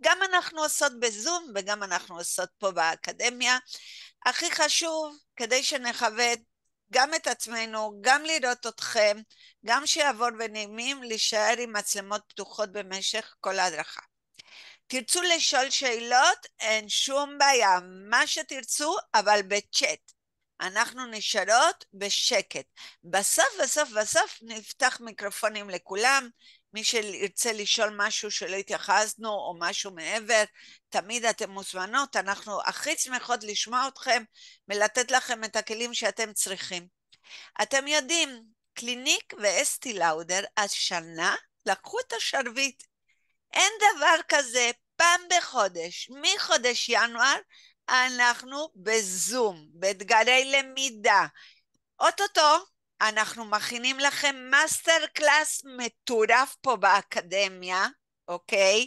גם אנחנו עושות בזום וגם אנחנו עושות פה באקדמיה. הכי חשוב, כדי שנכבד גם את עצמנו, גם לראות אתכם, גם שיעבור ונעימים, להישאר עם מצלמות פתוחות במשך כל ההדרכה. תרצו לשאול שאלות, אין שום בעיה, מה שתרצו, אבל בצ'אט. אנחנו נשארות בשקט. בסוף נפתח מיקרופונים לכולם. מי שירצה לשאול משהו שלא התייחסנו או משהו מעבר, תמיד אתם מוזמנות. אנחנו הכי שמחות לשמוע אתכם ולתת לכם את הכלים שאתם צריכים. אתם יודעים, קליניק ואסתי לאודר השנה לקחו את השרביט. אין דבר כזה, פעם בחודש, מחודש ינואר, אנחנו בזום, באתגרי למידה. אוטוטו, אנחנו מכינים לכם מאסטר קלאס מטורף פה באקדמיה, אוקיי?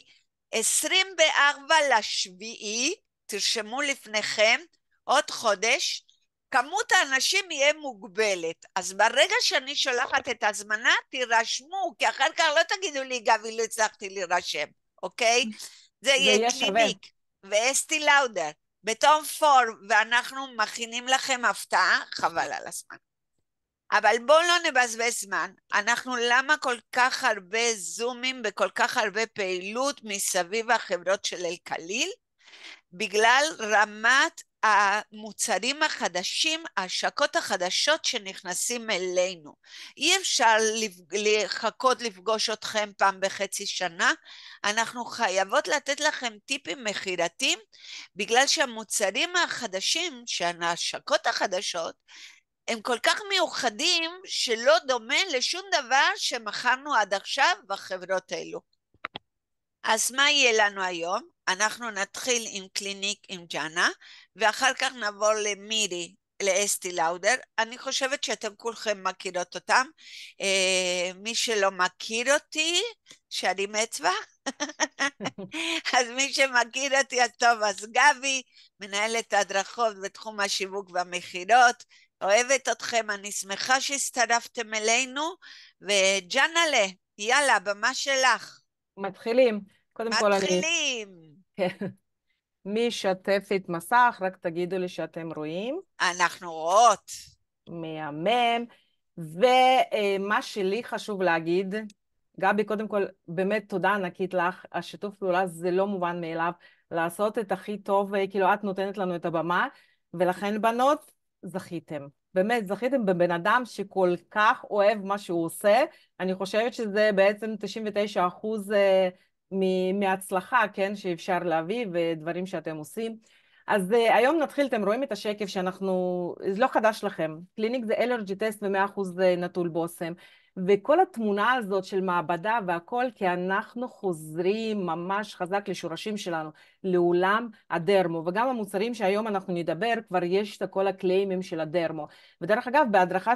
24/7, תרשמו לפניכם, עוד חודש, כמות האנשים יהיה מוגבלת, אז ברגע שאני שולחת את הזמנה, תירשמו, כי אחר כך לא תגידו לי, גבי, לא הצלחתי להירשם, אוקיי? זה זה יהיה יהיה שווה. קליניק ואסתי לאודר, בתום פור, ואנחנו מכינים לכם הפתעה, חבל על הזמן. אבל בואו לא נבזבז זמן, אנחנו למה כל כך הרבה זומים וכל כך הרבה פעילות מסביב החברות של אל-קליל? בגלל רמת המוצרים החדשים, ההשקות החדשות שנכנסים אלינו. אי אפשר לחכות לפגוש אתכם פעם בחצי שנה, אנחנו חייבות לתת לכם טיפים מחירתיים, בגלל שהמוצרים החדשים, שההשקות החדשות, הם כל כך מיוחדים שלא דומה לשום דבר שמכרנו עד עכשיו בחברות האלו. אז מה יהיה לנו היום? אנחנו נתחיל עם קליניק עם ג'אנה, ואחר כך נעבור למירי, לאסתי לאודר. אני חושבת שאתם כולכם מכירות אותם. מי שלא מכיר אותי, שירים אצבע. אז מי שמכיר אותי, אז טוב, אז גבי, מנהלת ההדרכות בתחום השיווק והמכירות, אוהבת אתכם, אני שמחה שהצטרפתם אלינו, וג'אנלה, יאללה, במה שלך. מתחילים. קודם כל אני... מתחילים. כן. מי ישתף את מסך? רק תגידו לי שאתם רואים. אנחנו רואות. מהמם. ומה שלי חשוב להגיד, גבי, קודם כל, באמת תודה ענקית לך. השיתוף פעולה זה לא מובן מאליו. לעשות את הכי טוב, כאילו את נותנת לנו את הבמה, ולכן בנות, זכיתם. באמת, זכיתם בבן אדם שכל כך אוהב מה שהוא עושה. אני חושבת שזה בעצם 99% מההצלחה, כן, שאפשר להביא, ודברים שאתם עושים. אז היום נתחיל, אתם רואים את השקף שאנחנו, זה לא חדש לכם, קליניק זה אלרג'י טסט ו100% נטול בושם, וכל התמונה הזאת של מעבדה והכל, כי אנחנו חוזרים ממש חזק לשורשים שלנו, לעולם הדרמו, וגם המוצרים שהיום אנחנו נדבר, כבר יש את כל הקליימים של הדרמו. ודרך אגב, בהדרכה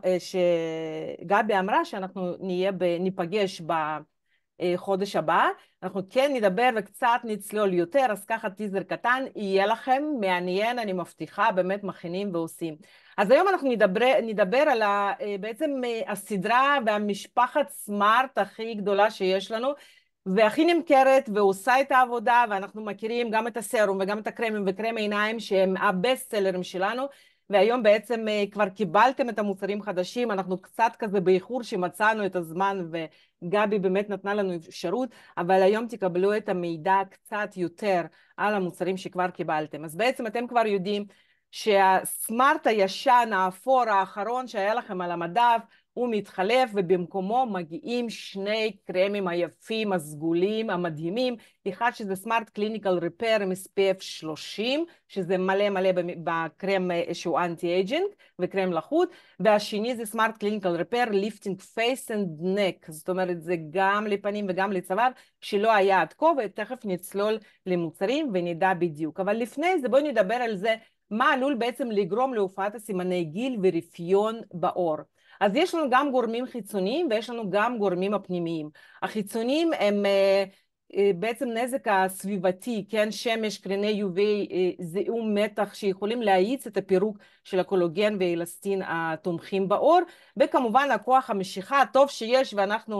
שגבי אמרה שאנחנו ניפגש בחודש הבא, אנחנו כן נדבר וקצת נצלול יותר, אז ככה טיזר קטן, יהיה לכם מעניין, אני מבטיחה, באמת מכינים ועושים. אז היום אנחנו נדבר על בעצם הסדרה והמשפחת סמארט הכי גדולה שיש לנו, והכי נמכרת ועושה את העבודה, ואנחנו מכירים גם את הסרום וגם את הקרמים וקרם עיניים שהם הבסט סלרים שלנו, והיום בעצם כבר קיבלתם את המוצרים חדשים, אנחנו קצת כזה באיחור שמצאנו את הזמן וגבי באמת נתנה לנו אפשרות, אבל היום תקבלו את המידע קצת יותר על המוצרים שכבר קיבלתם. אז בעצם אתם כבר יודעים שהסמארט הישן, האפור האחרון שהיה לכם על המדף, הוא מתחלף ובמקומו מגיעים שני קרמים היפים, הסגולים, המדהימים, אחד שזה סמארט קליניקל ריפר עם SPF 30, שזה מלא מלא בקרם שהוא אנטי אייג'ינג וקרם לחות, והשני זה סמארט קליניקל ריפר ליפטינג פייס אנד נק, זאת אומרת זה גם לפנים וגם לצוואר, שלא היה עד כה, ותכף נצלול למוצרים ונדע בדיוק. אבל לפני זה בואו נדבר על זה, מה עלול בעצם לגרום להופעת הסימני גיל ורפיון בעור. אז יש לנו גם גורמים חיצוניים ויש לנו גם גורמים הפנימיים. החיצוניים הם בעצם נזק הסביבתי, כן, שמש, קריני UV, זיהום מתח שיכולים להאיץ את הפירוק של הקולוגן והאלסטין התומכים בעור, וכמובן הכוח המשיכה הטוב שיש, ואנחנו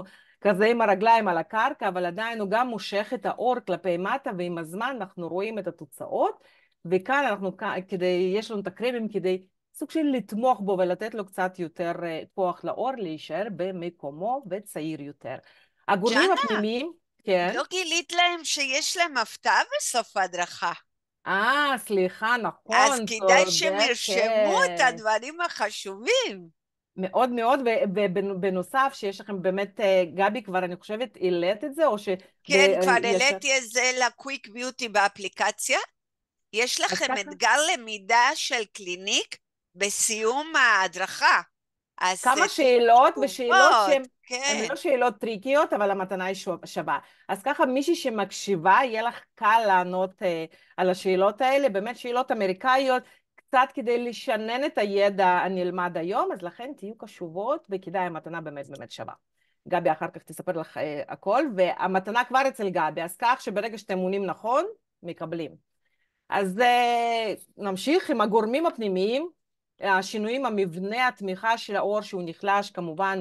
כזה עם הרגליים על הקרקע, אבל עדיין הוא גם מושך את האור כלפי מטה, ועם הזמן אנחנו רואים את התוצאות, וכאן אנחנו, יש לנו את הקרמים כדי סוג של לתמוך בו ולתת לו קצת יותר כוח לאור, להישאר במקומו וצעיר יותר. הגורמים ג'אנה, הפנימיים, כן. לא גילית להם שיש להם הפתעה בסוף ההדרכה. סליחה, אז נכון, כדאי שהם ירשמו את צודקת. הדברים החשובים. מאוד מאוד, ובנוסף, שיש לכם באמת, גבי כבר, אני חושבת, העלית את זה, או כן, כבר שישר... העליתי את זה לקוויק ביוטי באפליקציה. יש אז לכם ככה, אתגר למידה של קליניק בסיום ההדרכה. אז כמה תתנו שאלות, ושאלות תשובות, שהן כן. לא שאלות טריקיות, אבל המתנה היא שווה. אז ככה, מישהי שמקשיבה, יהיה לך קל לענות על השאלות האלה, באמת שאלות אמריקאיות, קצת כדי לשנן את הידע הנלמד היום, אז לכן תהיו קשובות, וכדאי, המתנה באמת באמת שווה. גבי אחר כך תספר לך הכל, והמתנה כבר אצל גבי, אז כך שברגע שאתם עונים נכון, מקבלים. אז נמשיך עם הגורמים הפנימיים, השינויים, המבנה התמיכה של האור שהוא נחלש, כמובן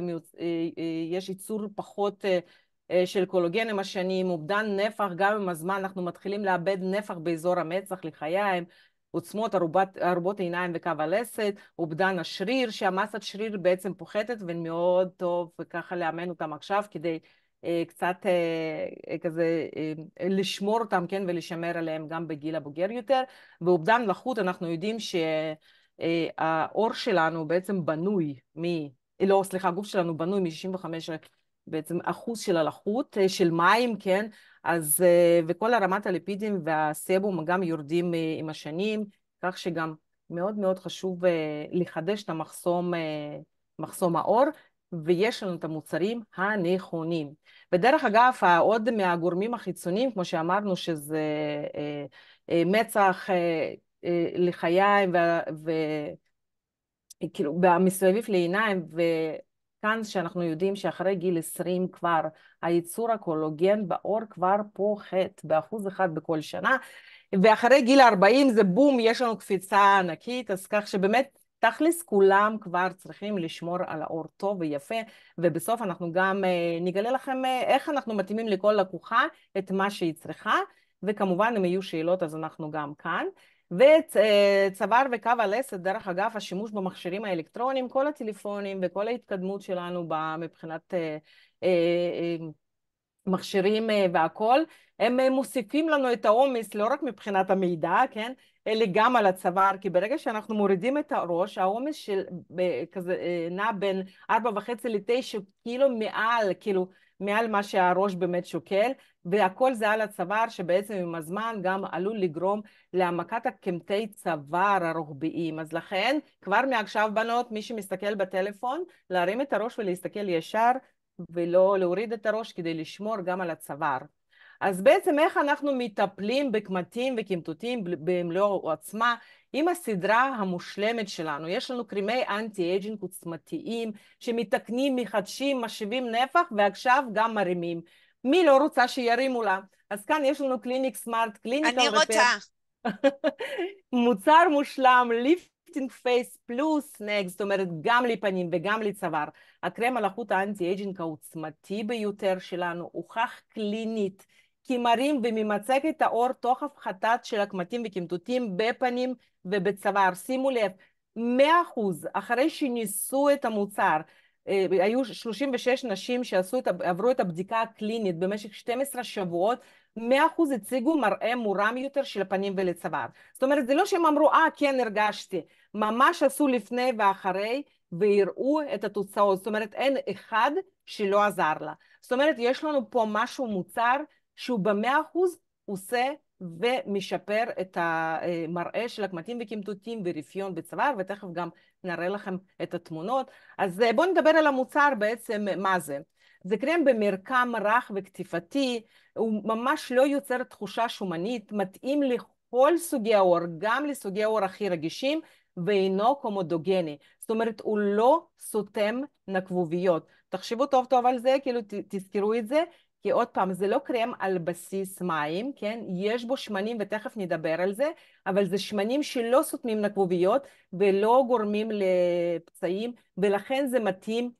יש ייצור פחות של קולוגן עם השנים, אובדן נפח, גם עם הזמן אנחנו מתחילים לאבד נפח באזור המצח, לחיים, עוצמות ארובות עיניים וקו הלסת, אובדן השריר, שהמסת שריר בעצם פוחתת, ומאוד טוב ככה לאמן אותם עכשיו כדי קצת כזה לשמור אותם, כן, ולשמר עליהם גם בגיל הבוגר יותר. באובדן לחות אנחנו יודעים שהאור שלנו בעצם בנוי לא, סליחה, הגוף שלנו בנוי מ-65 בעצם אחוז של הלחות, של מים, כן, אז, וכל הרמת הליפידים והסבום גם יורדים עם השנים, כך שגם מאוד מאוד חשוב לחדש את מחסום האור, ויש לנו את המוצרים הנכונים. ודרך אגב, עוד מהגורמים החיצוניים, כמו שאמרנו, שזה מצח לחיים וכאילו מסביב לעיניים, וכאן שאנחנו יודעים שאחרי גיל 20 כבר הייצור הקולוגן בעור כבר פוחת ב1% בכל שנה, ואחרי גיל 40 זה בום, יש לנו קפיצה ענקית, אז כך שבאמת תכלס כולם כבר צריכים לשמור על האור טוב ויפה, ובסוף אנחנו גם נגלה לכם איך אנחנו מתאימים לכל לקוחה את מה שהיא צריכה, וכמובן אם יהיו שאלות אז אנחנו גם כאן. וצוואר וקו הלסת, דרך אגב, השימוש במכשירים האלקטרונים, כל הטלפונים וכל ההתקדמות שלנו מבחינת מכשירים והכל, הם מוסיפים לנו את העומס לא רק מבחינת המידע, כן, אלא גם על הצוואר, כי ברגע שאנחנו מורידים את הראש, העומס של כזה נע בין 4.5 ל9 קילו מעל מה שהראש באמת שוקל, והכל זה על הצוואר, שבעצם עם הזמן גם עלול לגרום להעמקת הקמטי צוואר הרוחביים. אז לכן, כבר מעכשיו בנות, מי שמסתכל בטלפון, להרים את הראש ולהסתכל ישר, ולא להוריד את הראש כדי לשמור גם על הצוואר. אז בעצם איך אנחנו מטפלים בקמטים וקמטוטים במלוא עוצמה עם הסדרה המושלמת שלנו. יש לנו קרימי אנטי-אייג'ינג עוצמתיים שמתקנים, מחדשים, משיבים נפח ועכשיו גם מרימים. מי לא רוצה שירימו לה? אז כאן יש לנו קליניק סמארט, אני קליניקל רפר. רוצה. מוצר מושלם, ליפטינג פייס פלוס נקסט, זאת אומרת גם לפנים וגם לצוואר. הקרם על החוט האנטי-אייג'ינג העוצמתי ביותר שלנו, הוכח קלינית, כי מרים וממצק את האור תוך הפחתת של הקמטים וקמטוטים בפנים ובצוואר. שימו לב, 100% אחרי שניסו את המוצר, היו 36 נשים שעברו את הבדיקה הקלינית במשך 12 שבועות, 100% הציגו מראה מורם יותר של הפנים ולצוואר. זאת אומרת, זה לא שהם אמרו, כן, הרגשתי. ממש עשו לפני ואחרי, והראו את התוצאות. זאת אומרת, אין אחד שלא עזר לה. זאת אומרת, יש לנו פה משהו מוצר, שהוא ב100% עושה ומשפר את המראה של הקמטים וקמטוטים ורפיון בצוואר, ותכף גם נראה לכם את התמונות. אז בואו נדבר על המוצר בעצם, מה זה. זה קרם במרקם רך וקטיפתי, הוא ממש לא יוצר תחושה שומנית, מתאים לכל סוגי האור, גם לסוגי האור הכי רגישים, ואינו קומודוגני. זאת אומרת, הוא לא סותם נקבוביות. תחשבו טוב טוב על זה, כאילו תזכרו את זה, כי עוד פעם, זה לא קרם על בסיס מים, כן? יש בו שמנים, ותכף נדבר על זה, אבל זה שמנים שלא סותמים נקבוביות, ולא גורמים לפצעים, ולכן זה מתאים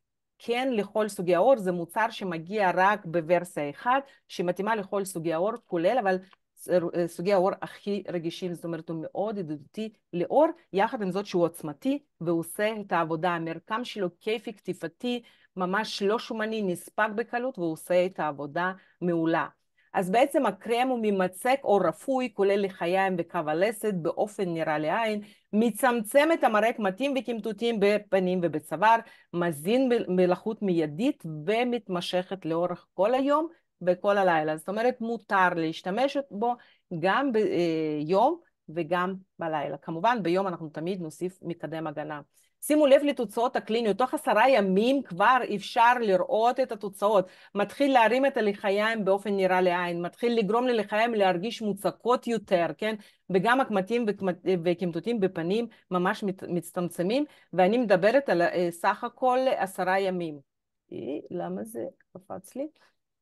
כן לכל סוגי העור, זה מוצר שמגיע רק בוורסיה אחת, שמתאימה לכל סוגי העור, כולל, אבל סוגי העור הכי רגישים, זאת אומרת, הוא מאוד ידידותי לעור, יחד עם זאת שהוא עוצמתי, והוא עושה את העבודה, המרקם שלו כיפי, קטיפתי, ממש לא שומני, נספק בקלות, והוא עושה את העבודה מעולה. אז בעצם הקרם הוא ממצק או רפוי, כולל לחיים וקו הלסת, באופן נראה לעין, מצמצם את המראה קמטים וקמטוטים בפנים ובצוואר, מזין מלחות מיידית ומתמשכת לאורך כל היום וכל הלילה. זאת אומרת, מותר להשתמש בו גם ביום וגם בלילה. כמובן, ביום אנחנו תמיד נוסיף מקדם הגנה. שימו לב לתוצאות הקליניות, תוך 10 ימים כבר אפשר לראות את התוצאות, מתחיל להרים את הלחיים באופן נראה לעין, מתחיל לגרום ללחיים להרגיש מוצקות יותר, כן? וגם הקמטים וקמטוטים בפנים ממש מצטמצמים, ואני מדברת על סך הכל 10 ימים. למה זה קפץ לי?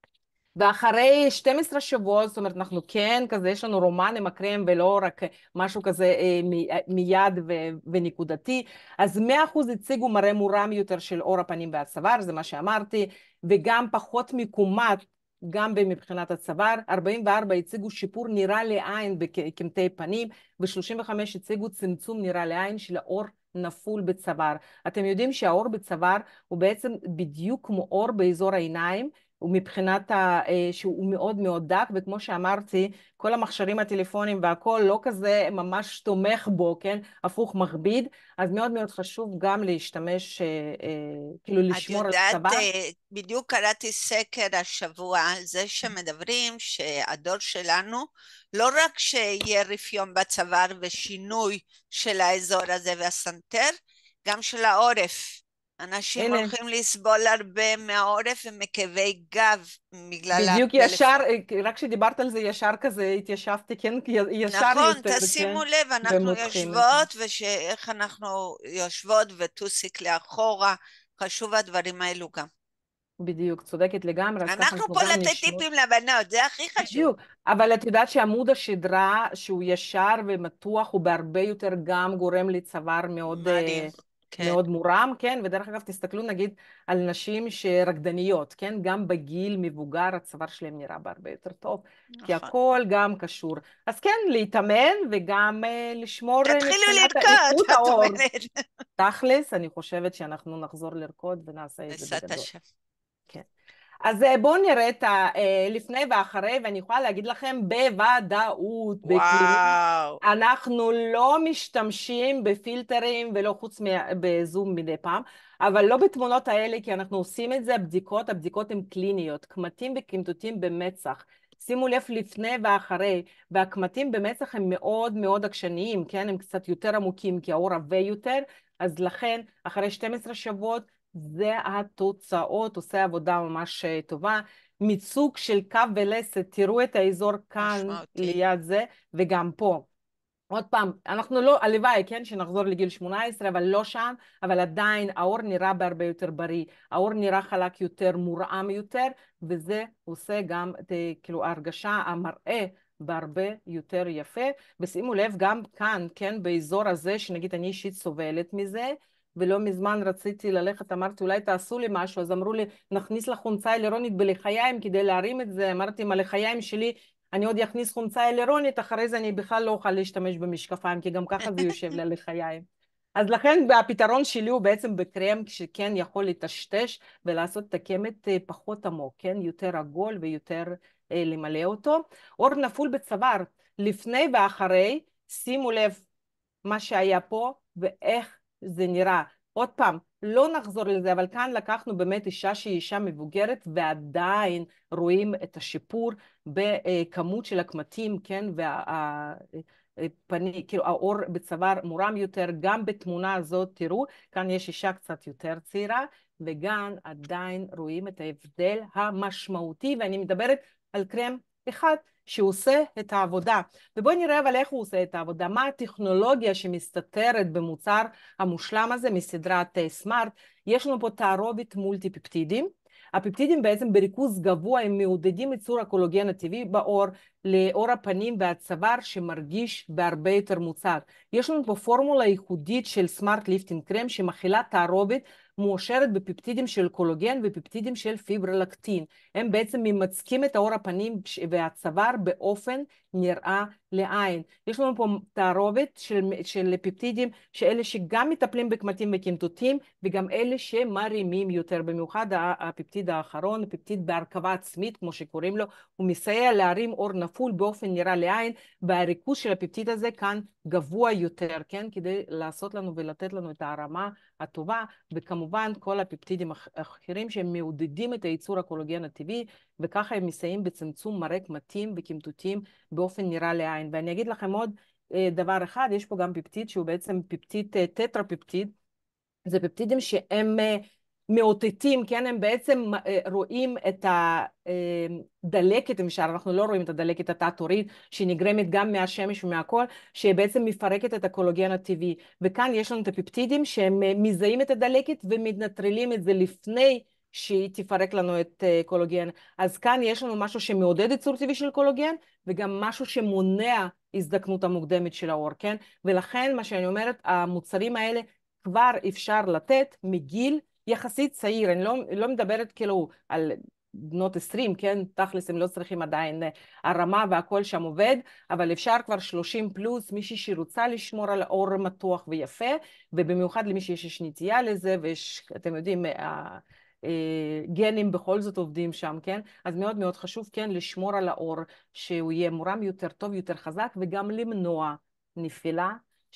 ואחרי 12 שבועות, זאת אומרת, אנחנו כן, כזה, יש לנו רומן עם הקרם ולא רק משהו כזה מיד ונקודתי, אז 100% הציגו מראה מורם יותר של עור הפנים והצוואר, זה מה שאמרתי, וגם פחות מקומט, גם מבחינת הצוואר, 44 הציגו שיפור נראה לעין בקמטי פנים, ו-35 הציגו צמצום נראה לעין של העור נפול בצוואר. אתם יודעים שהעור בצוואר הוא בעצם בדיוק כמו עור באזור העיניים, ומבחינת שהוא מאוד מאוד דק, וכמו שאמרתי, כל המכשירים הטלפונים והכל לא כזה ממש תומך בו, כן? הפוך מכביד, אז מאוד מאוד חשוב גם להשתמש, כאילו לשמור על הצוואר. את יודעת, בדיוק קראתי סקר השבוע על זה שמדברים שהדור שלנו, לא רק שיהיה רפיון בצוואר ושינוי של האזור הזה והסנטר, גם של העורף. אנשים הולכים לסבול הרבה מהעורף ומכאבי גב בגלל בדיוק ישר, רק כשדיברת על זה ישר כזה התיישבתי, כן? ישר נכון, יותר, תשימו כן? לב, אנחנו יושבות, ואיך אנחנו יושבות וטוסיק לאחורה, חשוב הדברים האלו גם. בדיוק, צודקת לגמרי. אנחנו פה לתת טיפים לבנות, זה הכי חשוב. בדיוק, אבל את יודעת שעמוד השדרה שהוא ישר ומתוח הוא בהרבה יותר גם גורם לצוואר מאוד, מאוד מורם, כן? ודרך אגב תסתכלו נגיד על נשים שרקדניות, כן? גם בגיל מבוגר הצוואר שלהם נראה בהרבה יותר טוב, כי הכל גם קשור. אז כן, להתאמן וגם לשמור מבחינת איכות העור. תכלס, אני חושבת שאנחנו נחזור לרקוד ונעשה את זה בגדול. כן. אז בואו נראה את לפני ואחרי, ואני יכולה להגיד לכם בוודאות, אנחנו לא משתמשים בפילטרים ולא חוץ בזום מדי פעם, אבל לא בתמונות האלה, כי אנחנו עושים את זה, הבדיקות הן קליניות, קמטים וקמטוטים במצח. שימו לב לפני ואחרי, והקמטים במצח הם מאוד מאוד עקשניים, כן? הם קצת יותר עמוקים, כי העור עבה יותר, אז לכן, אחרי 12 שבועות, זה התוצאות, עושה עבודה ממש טובה. מיצוג של קו ולסת, תראו את האזור כאן ליד זה, וגם פה. עוד פעם, אנחנו לא, הלוואי, כן, שנחזור לגיל 18, אבל לא שם, אבל עדיין העור נראה בהרבה יותר בריא, העור נראה חלק יותר, מורעם יותר, וזה עושה גם, כאילו, ההרגשה, המראה, בהרבה יותר יפה. ושימו לב גם כאן, כן, באזור הזה, שנגיד אני אישית סובלת מזה, ולא מזמן רציתי ללכת, אמרתי, אולי תעשו לי משהו, אז אמרו לי, נכניס לך חומצה הילרונית בלחיים כדי להרים את זה, אמרתי, עם הלחיים שלי, אני עוד יכניס חומצה הילרונית, אחרי זה אני בכלל לא אוכל להשתמש במשקפיים, כי גם ככה זה יושב לי לחיים. אז לכן הפתרון שלי הוא בעצם בקרם, שכן יכול לטשטש ולעשות את הקמת פחות עמוק, כן? יותר עגול ויותר למלא אותו. עור נפול בצוואר, לפני ואחרי, שימו לב מה שהיה פה ואיך זה נראה. עוד פעם, לא נחזור לזה, אבל כאן לקחנו באמת אישה שהיא אישה מבוגרת, ועדיין רואים את השיפור בכמות של הקמטים, כן, כאילו העור בצוואר מורם יותר, גם בתמונה הזאת, תראו, כאן יש אישה קצת יותר צעירה, וגם עדיין רואים את ההבדל המשמעותי, ואני מדברת על קרם אחד, שעושה את העבודה. ובואי נראה אבל איך הוא עושה את העבודה, מה הטכנולוגיה שמסתתרת במוצר המושלם הזה מסדרת סמארט. יש לנו פה תערובת מולטי פפטידים, הפפטידים בעצם בריכוז גבוה הם מעודדים ייצור הקולוגן הטבעי בעור, לעור הפנים והצוואר שמרגיש בהרבה יותר מוצק. יש לנו פה פורמולה ייחודית של סמארט ליפטינג קרם שמכילה תערובת מועשרת בפפטידים של קולוגן ופפטידים של פיברולקטין. הם בעצם ממצקים את העור הפנים והצוואר באופן נראה לעין. יש לנו פה תערובת של פפטידים, שאלה שגם מטפלים בקמטים וקמטוטים, וגם אלה שמרימים יותר, במיוחד הפפטיד האחרון, הפפטיד בהרכבה עצמית, כמו שקוראים לו, הוא מסייע להרים עור נפול באופן נראה לעין, והריכוז של הפפטיד הזה כאן גבוה יותר, כן? כדי לעשות לנו ולתת לנו את הרמה הטובה, וכמובן כל הפפטידים האחרים שהם מעודדים את הייצור הקולוגן הטבעי, וככה הם מסייעים בצמצום מראה קמטים וקמטוטים באופן נראה לעין. ואני אגיד לכם עוד דבר אחד, יש פה גם פפטיד שהוא בעצם פפטיד טטרפפטיד, זה פפטידים שהם מאותתים, כן? הם בעצם רואים את הדלקת, למשל, אנחנו לא רואים את הדלקת התת-עורית, שנגרמת גם מהשמש ומהכל, שבעצם מפרקת את הקולוגן הטבעי. וכאן יש לנו את הפפטידים שהם מזהים את הדלקת ומנטרלים את זה לפני שהיא תפרק לנו את קולוגן. אז כאן יש לנו משהו שמעודד ייצור טבעי של קולוגן, וגם משהו שמונע הזדקנות המוקדמת של העור, כן? ולכן מה שאני אומרת, המוצרים האלה כבר אפשר לתת מגיל יחסית צעיר. אני לא מדברת כאילו על בנות 20, כן? תכלס הם לא צריכים עדיין הרמה והכל שם עובד, אבל אפשר כבר 30 פלוס, מישהי שרוצה לשמור על האור מתוח ויפה, ובמיוחד למי שיש נטייה לזה, ויש, אתם יודעים, גנים בכל זאת עובדים שם, כן? אז מאוד מאוד חשוב, כן, לשמור על האור, שהוא יהיה מורם יותר טוב, יותר חזק, וגם למנוע נפילה,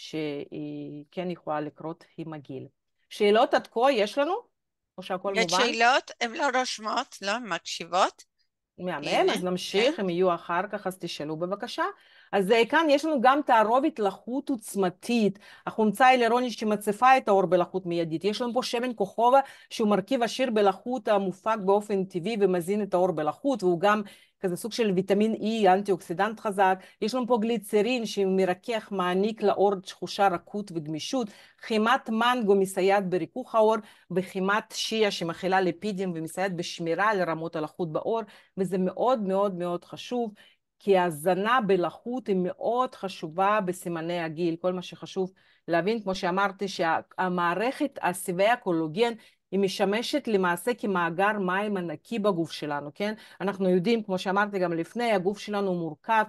שהיא כן יכולה לקרות עם הגיל. שאלות עד כה יש לנו? או שהכל יש מובן? שאלות? הן לא רושמות, לא? הן מקשיבות. מהמם, הנה, אז כן. נמשיך, אם יהיו אחר כך, אז תשאלו בבקשה. אז כאן יש לנו גם תערובת לחות עוצמתית, החומצה ההילרונית שמציפה את העור בלחות מיידית. יש לנו פה שמן כוכובה, שהוא מרכיב עשיר בלחות המופק באופן טבעי ומזין את העור בלחות, והוא גם כזה סוג של ויטמין E, אנטי-אוקסידנט חזק. יש לנו פה גליצרין שמרכך, מעניק לעור תחושה רכות וגמישות. חימת מנגו מסייעת בריכוך העור, וחימת שיה שמכילה ליפידים ומסייעת בשמירה על רמות הלחות בעור. וזה מאוד מאוד מאוד חשוב, כי ההזנה בלחות היא מאוד חשובה בסימני הגיל. כל מה שחשוב להבין, כמו שאמרתי, שהמערכת הסיבי הקולוגן היא משמשת למעשה כמאגר מים ענקי בגוף שלנו, כן? אנחנו יודעים, כמו שאמרתי גם לפני, הגוף שלנו מורכב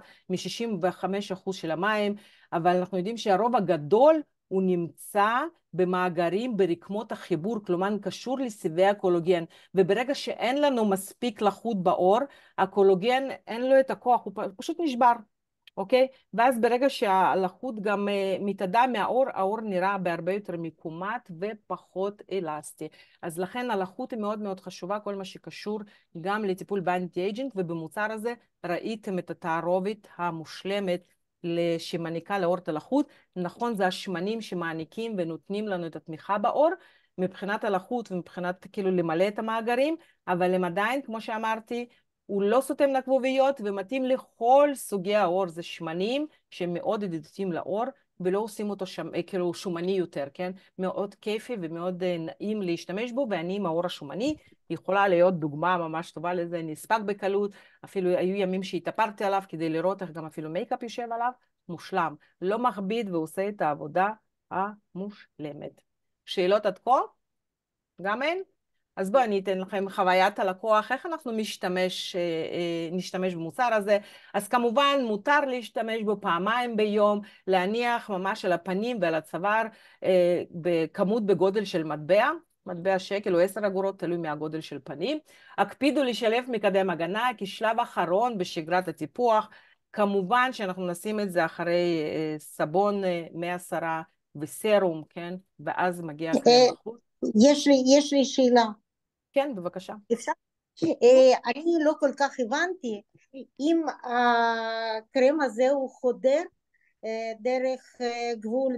מ-65% של המים, אבל אנחנו יודעים שהרוב הגדול הוא נמצא במאגרים ברקמות החיבור, כלומר קשור לסיבי הקולוגן, וברגע שאין לנו מספיק לחות בעור, הקולוגן אין לו את הכוח, הוא פשוט נשבר, אוקיי? ואז ברגע שהלחות גם מתאדה מהעור, העור נראה בהרבה יותר מקומט ופחות אלסטי. אז לכן הלחות היא מאוד מאוד חשובה, כל מה שקשור גם לטיפול באנטי-אייג'ינג, ובמוצר הזה ראיתם את התערובת המושלמת שמעניקה לעור את הלחות. נכון, זה השמנים שמעניקים ונותנים לנו את התמיכה בעור, מבחינת הלחות ומבחינת כאילו למלא את המאגרים, אבל הם עדיין, כמו שאמרתי, הוא לא סותם לכבוביות ומתאים לכל סוגי העור. זה שמנים שמאוד ידידותיים לעור, ולא עושים אותו כאילו שומני יותר, כן? מאוד כיפי ומאוד נעים להשתמש בו, ואני עם העור השומני יכולה להיות דוגמה ממש טובה לזה, נספק בקלות, אפילו היו ימים שהתאפרתי עליו כדי לראות איך גם אפילו מייקאפ יושב עליו, מושלם, לא מכביד ועושה את העבודה המושלמת. שאלות עד כה? גם אין? אז בואו אני אתן לכם חוויית הלקוח, איך אנחנו נשתמש במוצר הזה. אז כמובן מותר להשתמש בו פעמיים ביום, להניח ממש על הפנים ועל הצוואר בכמות בגודל של מטבע שקל או 10 אגורות, תלוי מהגודל של פנים. הקפידו לשלב מקדם הגנה כשלב אחרון בשגרת הטיפוח. כמובן שאנחנו נשים את זה אחרי סבון 110 וסרום, כן? ואז מגיע קרם החוץ. יש לי שאלה. כן, בבקשה. אפשר? אני לא כל כך הבנתי אם הקרם הזה הוא חודר דרך גבול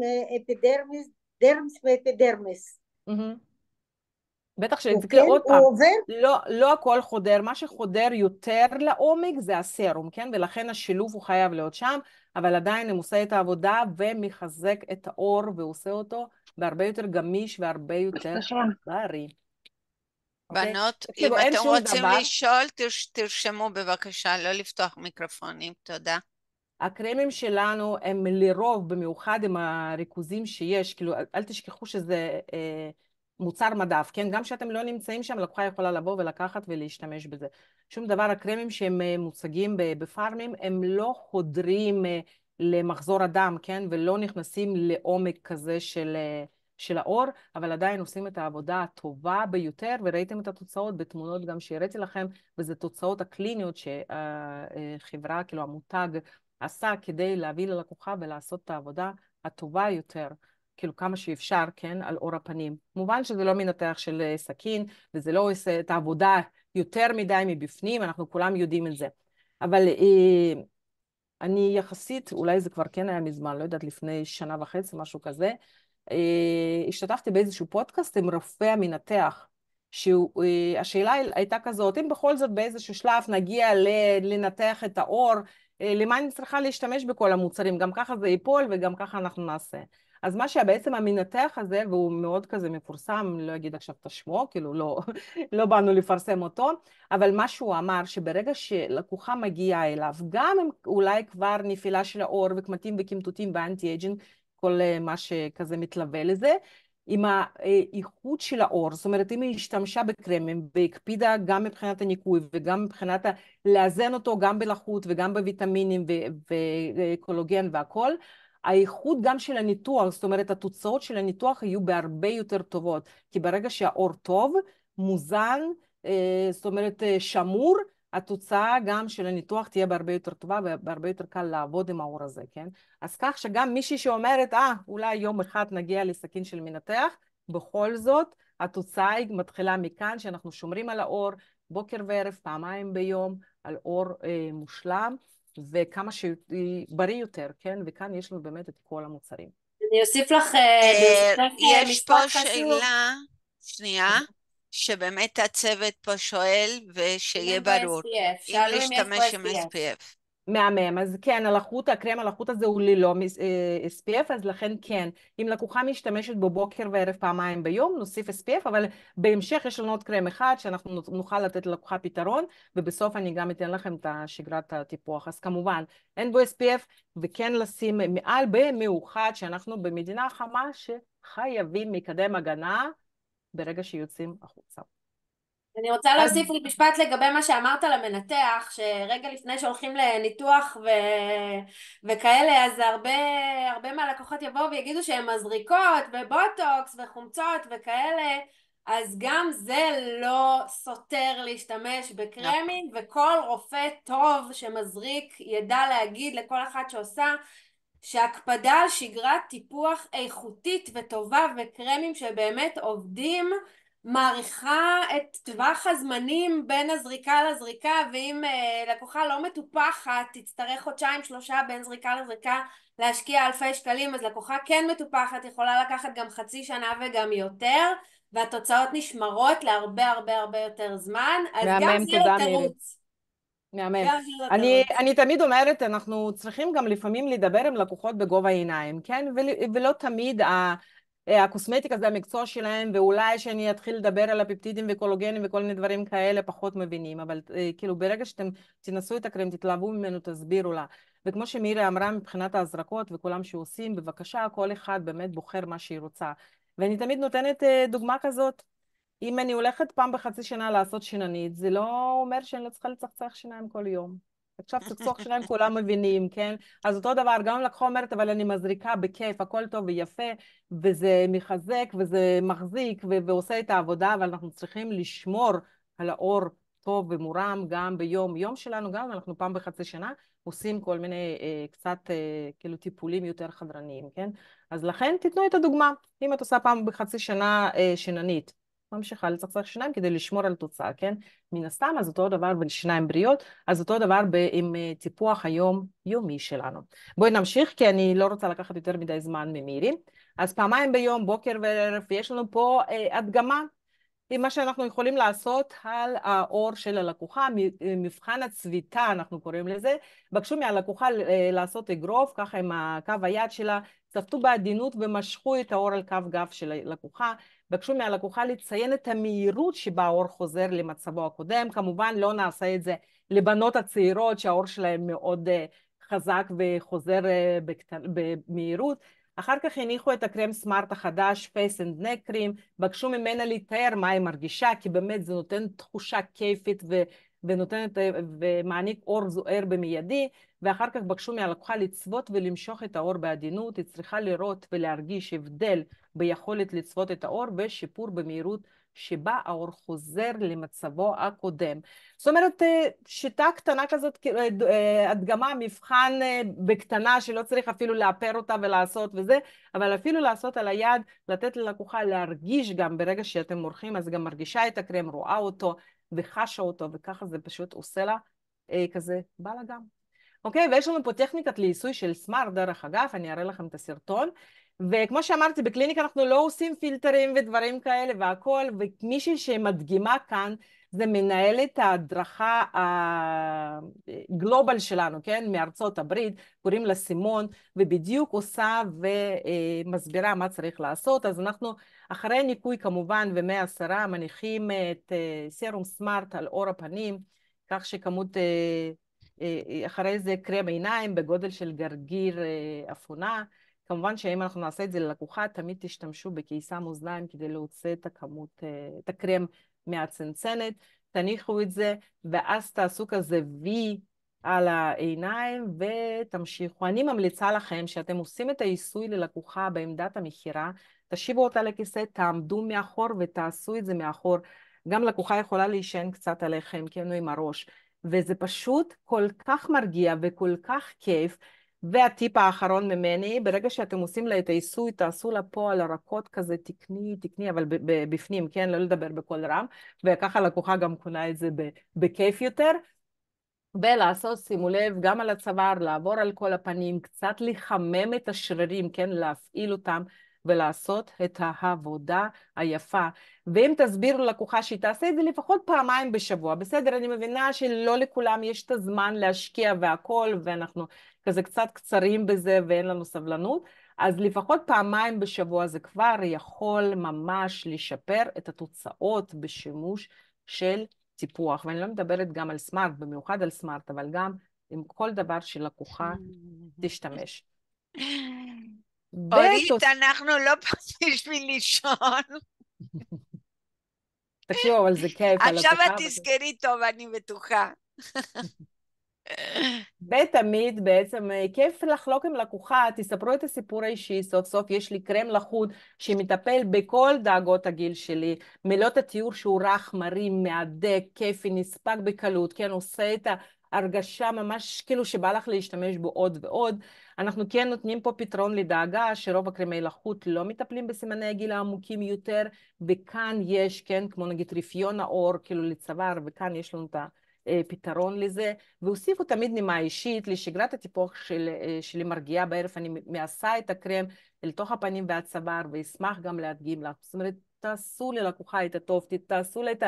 דרמס ואפידרמיס. בטח הוא שזה עוד פעם, עובר? לא הכל חודר, מה שחודר יותר לעומק זה הסרום, כן? ולכן השילוב הוא חייב להיות שם, אבל עדיין הם עושה את העבודה ומחזק את האור ועושה אותו בהרבה יותר גמיש והרבה יותר בריא. בנות, Okay. אם אין אתם שום רוצים דבר. לשאול, תרשמו בבקשה, לא לפתוח מיקרופונים, תודה. הקרמים שלנו הם לרוב, במיוחד עם הריכוזים שיש, כאילו אל תשכחו שזה מוצר מדף, כן? גם כשאתם לא נמצאים שם, לקוחה יכולה לבוא ולקחת ולהשתמש בזה. שום דבר, הקרמים שהם מוצגים בפארמים, הם לא חודרים למחזור הדם, כן? ולא נכנסים לעומק כזה של האור, אבל עדיין עושים את העבודה הטובה ביותר, וראיתם את התוצאות בתמונות גם שהראיתי לכם, וזה תוצאות הקליניות שהחברה, כאילו המותג, עשה כדי להביא ללקוחה ולעשות את העבודה הטובה יותר, כאילו כמה שאפשר, כן, על אור הפנים. מובן שזה לא מנתח של סכין, וזה לא עושה את העבודה יותר מדי מבפנים, אנחנו כולם יודעים את זה. אבל אני יחסית, אולי זה כבר כן היה מזמן, לא יודעת, לפני שנה וחצי, משהו כזה, השתתפתי באיזשהו פודקאסט עם רופא המנתח, שהשאלה הייתה כזאת, אם בכל זאת באיזשהו שלב נגיע לנתח את האור, למה אני צריכה להשתמש בכל המוצרים? גם ככה זה ייפול וגם ככה אנחנו נעשה. אז מה שבעצם המנתח הזה, והוא מאוד כזה מפורסם, לא אגיד עכשיו את השמו, כאילו לא באנו לפרסם אותו, אבל מה שהוא אמר, שברגע שלקוחה מגיעה אליו, גם אם אולי כבר נפילה של האור וקמטים וקמטוטים ואנטי-אייג'ינג, כל מה שכזה מתלווה לזה, עם האיכות של האור, זאת אומרת, אם היא השתמשה בקרמים והקפידה גם מבחינת הניקוי וגם מבחינת לאזן אותו גם בלחות וגם בוויטמינים וקולוגן והכל, האיכות גם של הניתוח, זאת אומרת, התוצאות של הניתוח יהיו בהרבה יותר טובות, כי ברגע שהאור טוב, מוזן, זאת אומרת, שמור, התוצאה גם של הניתוח תהיה בהרבה יותר טובה ובהרבה יותר קל לעבוד עם האור הזה, כן? אז כך שגם מישהי שאומרת, אולי יום אחד נגיע לסכין של מנתח, בכל זאת, התוצאה היא מתחילה מכאן שאנחנו שומרים על האור, בוקר וערב, פעמיים ביום, על אור מושלם, וכמה שבריא יותר, כן? וכאן יש לנו באמת את כל המוצרים. אני אוסיף לך יש פה שאלה, שנייה, שבאמת הצוות פה שואל, ושיהיה ברור. אם להשתמש עם SPF. מהמם, אז כן, הקרם הלחות הזה הוא ללא SPF, אז לכן כן, אם לקוחה משתמשת בבוקר וערב פעמיים ביום, נוסיף SPF, אבל בהמשך יש לנו עוד קרם אחד, שאנחנו נוכל לתת ללקוחה פתרון, ובסוף אני גם אתן לכם את שגרת הטיפוח. אז כמובן, אין בו SPF, וכן לשים מעל במיוחד, שאנחנו במדינה חמה שחייבים מקדם הגנה, ברגע שיוצאים החוצה. אני רוצה להוסיף לי משפט לגבי מה שאמרת למנתח, שרגע לפני שהולכים לניתוח וכאלה, אז הרבה מהלקוחות יבואו ויגידו שהן מזריקות ובוטוקס וחומצות וכאלה, אז גם זה לא סותר להשתמש בקרמים, וכל רופא טוב שמזריק ידע להגיד לכל אחת שעושה, שהקפדה על שגרת טיפוח איכותית וטובה וקרמים שבאמת עובדים, מעריכה את טווח הזמנים בין הזריקה לזריקה, ואם לקוחה לא מטופחת, תצטרך חודשיים-שלושה בין זריקה לזריקה להשקיע אלפי שקלים, אז לקוחה כן מטופחת, יכולה לקחת גם חצי שנה וגם יותר, והתוצאות נשמרות להרבה הרבה הרבה יותר זמן, אז גם זה לא תירוץ. מהמם. אני תמיד אומרת, אנחנו צריכים גם לפעמים לדבר עם לקוחות בגובה העיניים, כן? ולא תמיד הקוסמטיקה זה המקצוע שלהם, ואולי שאני אתחיל לדבר על הפפטידים וקולוגנים וכל מיני דברים כאלה, פחות מבינים, אבל כאילו ברגע שאתם תנסו את הקרם, תתלהבו ממנו, תסבירו לה. וכמו שמירי אמרה מבחינת ההזרקות וכולם שעושים, בבקשה, כל אחד באמת בוחר מה שהיא רוצה. ואני תמיד נותנת דוגמה כזאת, אם אני הולכת פעם בחצי שנה לעשות שיננית, זה לא אומר שאני לא צריכה לצחצח שיניים כל יום. עכשיו צחצוח שיניים כולם מבינים, כן? אז אותו דבר, גם אם לקחה אומרת, אבל אני מזריקה בכיף, הכל טוב ויפה, וזה מחזק וזה מחזיק ועושה את העבודה, אבל אנחנו צריכים לשמור על האור טוב ומורם גם ביום יום שלנו, גם אם אנחנו פעם בחצי שנה עושים כל מיני קצת כאילו טיפולים יותר חדרניים, כן? אז לכן תתנו את הדוגמה, אם את עושה פעם בחצי שנה שיננית, ממשיכה לצחצח שיניים כדי לשמור על תוצאה, כן? מן הסתם, אז אותו דבר בשיניים בריאות, אז אותו דבר עם טיפוח היום-יומי שלנו. בואי נמשיך, כי אני לא רוצה לקחת יותר מדי זמן ממירי. אז פעמיים ביום, בוקר וערב, יש לנו פה הדגמה, עם מה שאנחנו יכולים לעשות על האור של הלקוחה, מבחן הצביטה, אנחנו קוראים לזה. בקשו מהלקוחה לעשות אגרוף, ככה עם קו היד שלה, צפתו בעדינות ומשכו את האור על קו גב של הלקוחה. בקשו מהלקוחה לציין את המהירות שבה האור חוזר למצבו הקודם. כמובן לא נעשה את זה לבנות הצעירות שהאור שלהם מאוד חזק וחוזר במהירות, אחר כך הניחו את הקרם סמארט החדש, פייס אנד נק קרים, בקשו ממנה לתאר מה היא מרגישה, כי באמת זה נותן תחושה כיפית ומעניק אור זוהר במיידי, ואחר כך בקשו מהלקוחה לצוות ולמשוך את האור בעדינות, היא צריכה לראות ולהרגיש הבדל ביכולת לצוות את האור ושיפור במהירות שבה האור חוזר למצבו הקודם. זאת אומרת, שיטה קטנה כזאת, הדגמה, מבחן בקטנה שלא צריך אפילו לאפר אותה ולעשות וזה, אבל אפילו לעשות על היד, לתת ללקוחה להרגיש גם ברגע שאתם מורחים, אז גם מרגישה את הקרם, רואה אותו וחשה אותו, וככה זה פשוט עושה לה כזה בלגן. אוקיי, ויש לנו פה טכניקת לעיסוי של סמארט, דרך אגב, אני אראה לכם את הסרטון. וכמו שאמרתי, בקליניקה אנחנו לא עושים פילטרים ודברים כאלה והכל, ומישהי שמדגימה כאן, זה מנהלת ההדרכה הגלובל שלנו, כן? מארצות הברית, קוראים לה סימון, ובדיוק עושה ומסבירה מה צריך לעשות. אז אנחנו אחרי ניקוי כמובן ו110 מניחים את סרום סמארט על עור הפנים, כך שכמות, אחרי זה קרם עיניים בגודל של גרגיר אפונה. כמובן שאם אנחנו נעשה את זה ללקוחה, תמיד תשתמשו בקיסם אוזניים כדי להוציא את הכמות, את הקרם מהצנצנת, תניחו את זה, ואז תעשו כזה וי על העיניים ותמשיכו. אני ממליצה לכם שאתם עושים את העיסוי ללקוחה בעמדת המכירה, תשיבו אותה לכיסא, תעמדו מאחור ותעשו את זה מאחור. גם לקוחה יכולה להישען קצת עליכם, כן, עם הראש. וזה פשוט כל כך מרגיע וכל כך כיף. והטיפ האחרון ממני, ברגע שאתם עושים לה את העיסוי, תעשו לה פה על הרקות כזה תקני, אבל בפנים, כן? לא לדבר בקול רם, וככה לקוחה גם קונה את זה בכיף יותר. ולעשות, שימו לב, גם על הצוואר, לעבור על כל הפנים, קצת לחמם את השרירים, כן? להפעיל אותם. ולעשות את העבודה היפה. ואם תסבירו לקוחה שהיא תעשה את זה לפחות פעמיים בשבוע, בסדר, אני מבינה שלא לכולם יש את הזמן להשקיע והכל, ואנחנו כזה קצת קצרים בזה ואין לנו סבלנות, אז לפחות פעמיים בשבוע זה כבר יכול ממש לשפר את התוצאות בשימוש של טיפוח. ואני לא מדברת גם על סמארט, במיוחד על סמארט, אבל גם עם כל דבר שלקוחה תשתמש. אורית, אנחנו לא פה בשביל לישון. תקשיבו, אבל זה כיף. עכשיו את תזכרי טוב, אני בטוחה. ותמיד בעצם כיף לחלוק עם לקוחה, תספרו את הסיפור האישי, סוף סוף יש לי קרם לחוד שמטפל בכל דאגות הגיל שלי, מילות התיאור שהוא רך, מרים, מהדק, כיפי, נספק בקלות, כן, עושה את ההרגשה ממש כאילו שבא לך להשתמש בו עוד ועוד. אנחנו כן נותנים פה פתרון לדאגה, שרוב הקרמי לחוד לא מטפלים בסימני הגיל העמוקים יותר, וכאן יש, כן, כמו נגיד רפיון האור, כאילו לצוואר, וכאן יש לנו את פתרון לזה, והוסיפו תמיד נימה אישית לשגרת הטיפוח שלי מרגיעה בערב, אני מעשה את הקרם אל תוך הפנים והצוואר, ואשמח גם להדגים לך. זאת אומרת, תעשו ללקוחה את הטוב, תעשו לה את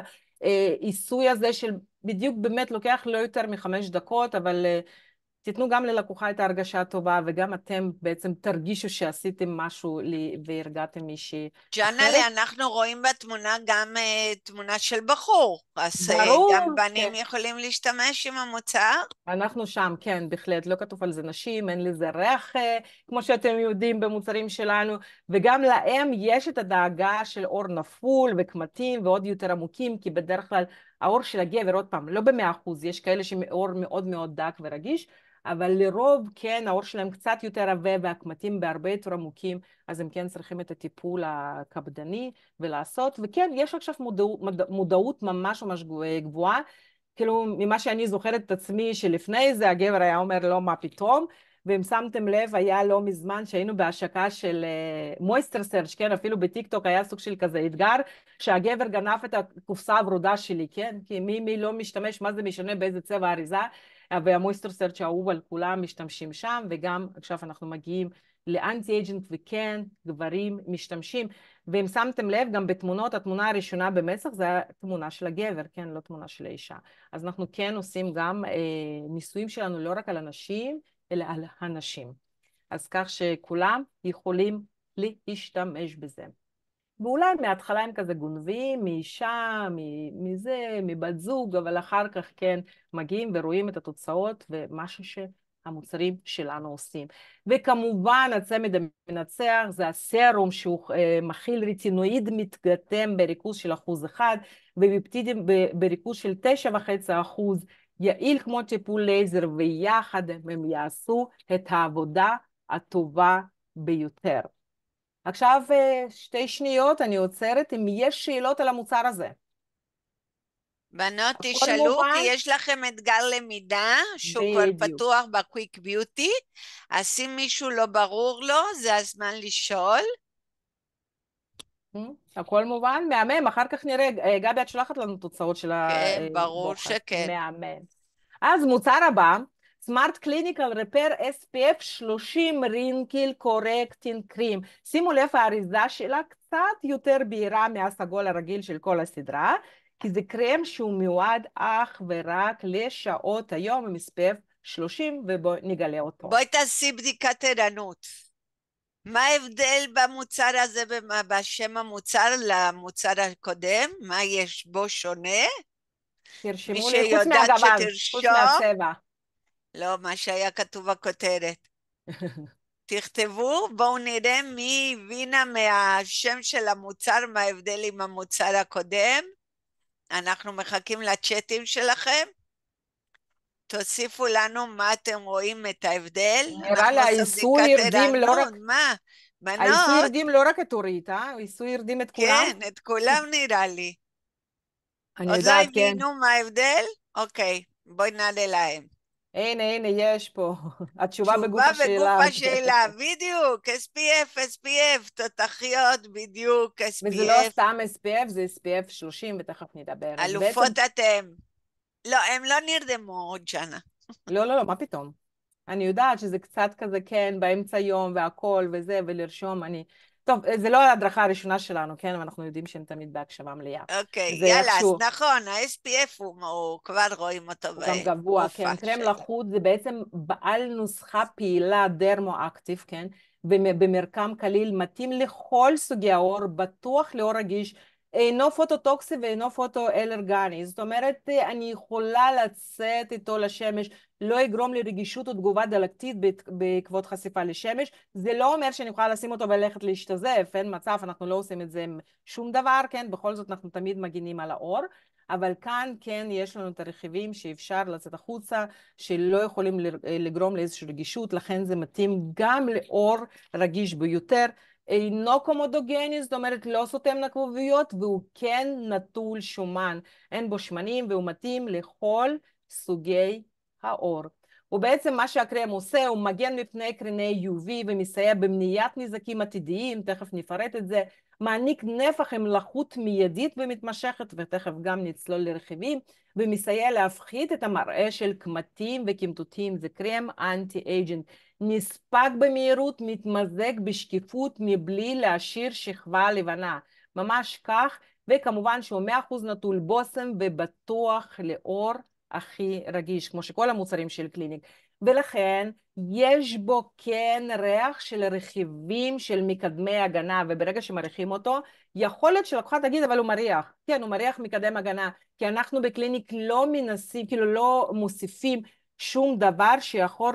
העיסוי הזה של בדיוק באמת לוקח לא יותר מ5 דקות, אבל תיתנו גם ללקוחה את ההרגשה הטובה, וגם אתם בעצם תרגישו שעשיתם משהו והרגעתם מישהי אחרת. ג'אנלה, אנחנו רואים בתמונה גם תמונה של בחור, אז ברור, גם בנים כן. יכולים להשתמש עם המוצר? אנחנו שם, כן, בהחלט, לא כתוב על זה נשים, אין לזה ריח, כמו שאתם יודעים במוצרים שלנו, וגם להם יש את הדאגה של אור נפול וקמטים ועוד יותר עמוקים, כי בדרך כלל האור של הגבר, עוד פעם, לא ב100%, יש כאלה שאור מאוד מאוד דק ורגיש, אבל לרוב, כן, האור שלהם קצת יותר עבה והקמטים בהרבה יותר עמוקים, אז הם כן צריכים את הטיפול הקפדני ולעשות, וכן, יש עכשיו מודעות ממש ממש גבוהה, כאילו, ממה שאני זוכרת את עצמי, שלפני זה הגבר היה אומר לא, מה פתאום, ואם שמתם לב, היה לא מזמן שהיינו בהשקה של מויסטר סרצ', כן, אפילו בטיקטוק היה סוג של כזה אתגר, שהגבר גנב את הקופסה הוורודה שלי, כן, כי מי לא משתמש, מה זה משנה באיזה צבע אריזה, והמויסטר סרצ' האהוב על כולם משתמשים שם, וגם עכשיו אנחנו מגיעים לאנטי אייג'נט, וכן, גברים משתמשים, ואם שמתם לב, גם בתמונות, התמונה הראשונה במצח זה התמונה של הגבר, כן, לא תמונה של האישה. אז אנחנו כן עושים גם ניסויים שלנו לא רק על אנשים, אלא על הנשים. אז כך שכולם יכולים להשתמש בזה. ואולי מההתחלה הם כזה גונבים, מאישה, מזה, מבת זוג, אבל אחר כך כן מגיעים ורואים את התוצאות, ומשהו המוצרים שלנו עושים. וכמובן, הצמד המנצח זה הסרום שהוא מכיל ריטינואיד מתגתם בריכוז של 1%, וביפטידים בריכוז של 9.5%, יעיל כמו טיפול לייזר, ויחד הם יעשו את העבודה הטובה ביותר. עכשיו 2 שניות, אני עוצרת, אם יש שאלות על המוצר הזה. בנות, הכל תשאלו, מובן? כי יש לכם אתגר למידה, שהוא כבר בדיוק. פתוח בקוויק ביוטי, אז אם מישהו לא ברור לו, זה הזמן לשאול. הכל מובן? מהמם, אחר כך נראה, גבי, את שולחת לנו תוצאות של כן, ברור הבוחר. שכן. מהמם. אז מוצר הבא, סמארט קליניקל ריפר SPF 30 רינקיל קורקטין קרים. שימו לב, האריזה שלה קצת יותר בהירה מהסגול הרגיל של כל הסדרה, כי זה קרם שהוא מיועד אך ורק לשעות היום עם SPF 30, ובואו נגלה אותו. בואי תעשי בדיקת ערנות. מה ההבדל במוצר הזה, בשם המוצר למוצר הקודם? מה יש בו שונה? תרשמו מי לי, חוץ שיודעת מהגוון, חוץ שתרשום. מהצבע. לא, מה שהיה כתוב בכותרת. תכתבו, בואו נראה מי הבינה מהשם של המוצר, מה ההבדל עם המוצר הקודם. אנחנו מחכים לצ'אטים שלכם. תוסיפו לנו מה אתם רואים את ההבדל. נראה לי העיסוי הרדים לא רק... מה? העיסוי בנות? הרדים לא רק את אורית, העיסוי הרדים את כולם? כן, את כולם נראה לי. אני עוד לא יודעת, כן. הבינו מה ההבדל? אוקיי, בואי נעלה להם. הנה, יש פה. התשובה בגוף תשובה השאלה. בגוף השאלה, בדיוק, SPF, תותחיות, בדיוק, וזה לא SPF. סתם SPF, זה SPF 30, ותכף נדבר. אז אלופות בעצם... אתם. לא, הם לא נרדמו עוד שנה. לא, מה פתאום? אני יודעת שזה קצת כזה, כן, באמצע יום והכל וזה, ולרשום, טוב, זה לא ההדרכה הראשונה שלנו, כן, אבל אנחנו יודעים שהם תמיד בהקשבה מלאה. אוקיי, זה יאללה, אז איכשהו... נכון, ה-SPF הוא כבר רואים אותו הוא גם גבוה, כן, קרם לחוט זה בעצם בעל נוסחה פעילה דרמו-אקטיב, כן, במרקם קליל, מתאים לכל סוגי העור, בטוח לעור רגיש, אינו פוטוטוקסי ואינו פוטו-אלרגני, זאת אומרת, אני יכולה לצאת איתו לשמש, לא יגרום לי רגישות או תגובה דלקתית בעקבות חשיפה לשמש, זה לא אומר שאני יכולה לשים אותו וללכת להשתזף, אין מצב, אנחנו לא עושים את זה עם שום דבר, כן, בכל זאת אנחנו תמיד מגינים על העור, אבל כאן כן יש לנו את הרכיבים שאפשר לצאת החוצה, שלא יכולים לגרום לאיזושהי רגישות, לכן זה מתאים גם לאור רגיש ביותר, אינו קומודוגני, זאת אומרת לא סותם נקבוביות, והוא כן נטול שומן, אין בו שמנים והוא מתאים לכל סוגי העור. ובעצם מה שהקרם עושה, הוא מגן מפני קריני UV ומסייע במניעת נזקים עתידיים, תכף נפרט את זה, מעניק נפח עם לחות מיידית ומתמשכת, ותכף גם נצלול לרכיבים, ומסייע להפחית את המראה של קמטים וקמטוטים, זה קרם אנטי-אייג'נט, נספק במהירות, מתמזג בשקיפות מבלי להשאיר שכבה לבנה, ממש כך, וכמובן שהוא 100% נטול בושם ובטוח לאור הכי רגיש, כמו שכל המוצרים של קליניק. ולכן יש בו כן ריח של רכיבים של מקדמי הגנה, וברגע שמריחים אותו, יכול להיות שלקוחה תגיד, אבל הוא מריח. כן, הוא מריח מקדם הגנה, כי אנחנו בקליניק לא מנסים, כאילו לא מוסיפים שום דבר שיכול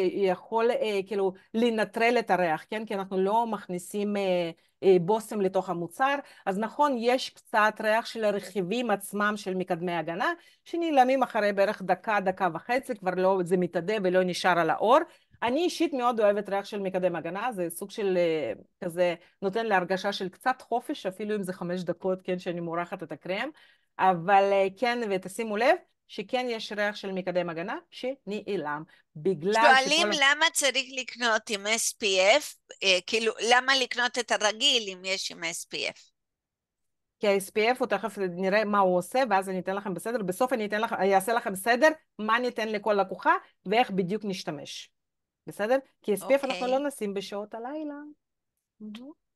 כאילו לנטרל את הריח, כן? כי אנחנו לא מכניסים בושם לתוך המוצר, אז נכון, יש קצת ריח של הרכיבים עצמם של מקדמי הגנה, שנעלמים אחרי בערך דקה, דקה וחצי, כבר לא, זה מתאדה ולא נשאר על האור. אני אישית מאוד אוהבת ריח של מקדם הגנה, זה סוג של כזה, נותן להרגשה של קצת חופש, אפילו אם זה 5 דקות, כן, שאני מורחת את הקרם, אבל כן, ותשימו לב, שכן יש ריח של מקדם הגנה שנעלם, בגלל שואלים למה צריך לקנות עם SPF, כאילו למה לקנות את הרגיל אם יש עם SPF? כי ה-SPF הוא תכף נראה מה הוא עושה, ואז אני אתן לכם בסדר, בסוף אני אעשה לכם סדר, מה ניתן לכל לקוחה, ואיך בדיוק נשתמש. בסדר? כי SPF אנחנו לא נשים בשעות הלילה.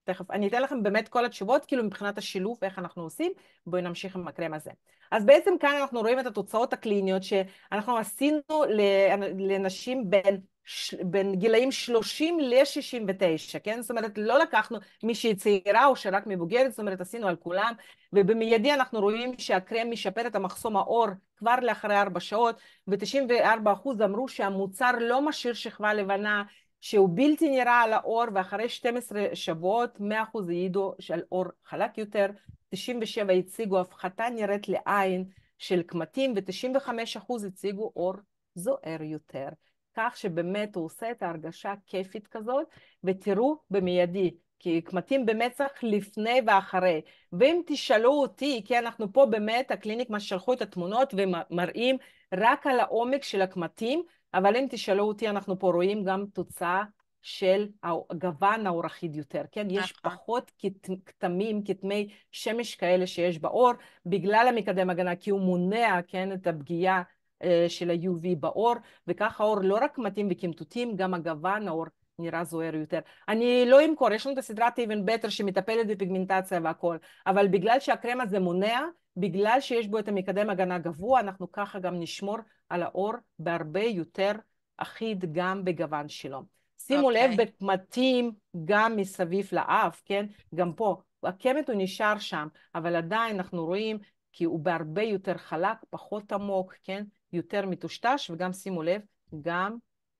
תכף, אני אתן לכם באמת כל התשובות, כאילו מבחינת השילוב, איך אנחנו עושים, בואי נמשיך עם הקרם הזה. אז בעצם כאן אנחנו רואים את התוצאות הקליניות שאנחנו עשינו לנשים בין גילאים 30 ל-69, כן? זאת אומרת, לא לקחנו מישהי צעירה או שרק מבוגרת, זאת אומרת, עשינו על כולם, ובמיידי אנחנו רואים שהקרם משפר את המחסום העור כבר לאחרי 4 שעות, ו-94% אמרו שהמוצר לא משאיר שכבה לבנה, שהוא בלתי נראה על העור, ואחרי 12 שבועות 100% העידו של עור חלק יותר, 97 הציגו הפחתה נראית לעין של קמטים, ו-95% הציגו עור זוהר יותר. כך שבאמת הוא עושה את ההרגשה כיפית כזאת, ותראו במיידי, כי קמטים במצח לפני ואחרי. ואם תשאלו אותי, כי אנחנו פה באמת, הקליניק מה שלחו את התמונות ומראים רק על העומק של הקמטים, אבל אם תשאלו אותי, אנחנו פה רואים גם תוצאה של הגוון העור אחיד יותר, כן? יש פחות כתמים, כתמי שמש כאלה שיש בעור, בגלל המקדם הגנה, כי הוא מונע, כן, את הפגיעה של ה-UV בעור, וכך העור לא רק מתאים וכמתותים, גם הגוון העור נראה זוהר יותר. אני לא אמכור, יש לנו את הסדרת Even Better שמטפלת בפיגמנטציה והכל, אבל בגלל שהקרם הזה מונע, בגלל שיש בו את המקדם הגנה גבוה, אנחנו ככה גם נשמור על העור בהרבה יותר אחיד גם בגוון שלו. שימו לב בקמטים גם מסביב לאף, כן? גם פה, הקמת הוא נשאר שם, אבל עדיין אנחנו רואים כי הוא בהרבה יותר חלק, פחות עמוק, כן? יותר מטושטש, וגם שימו לב, גם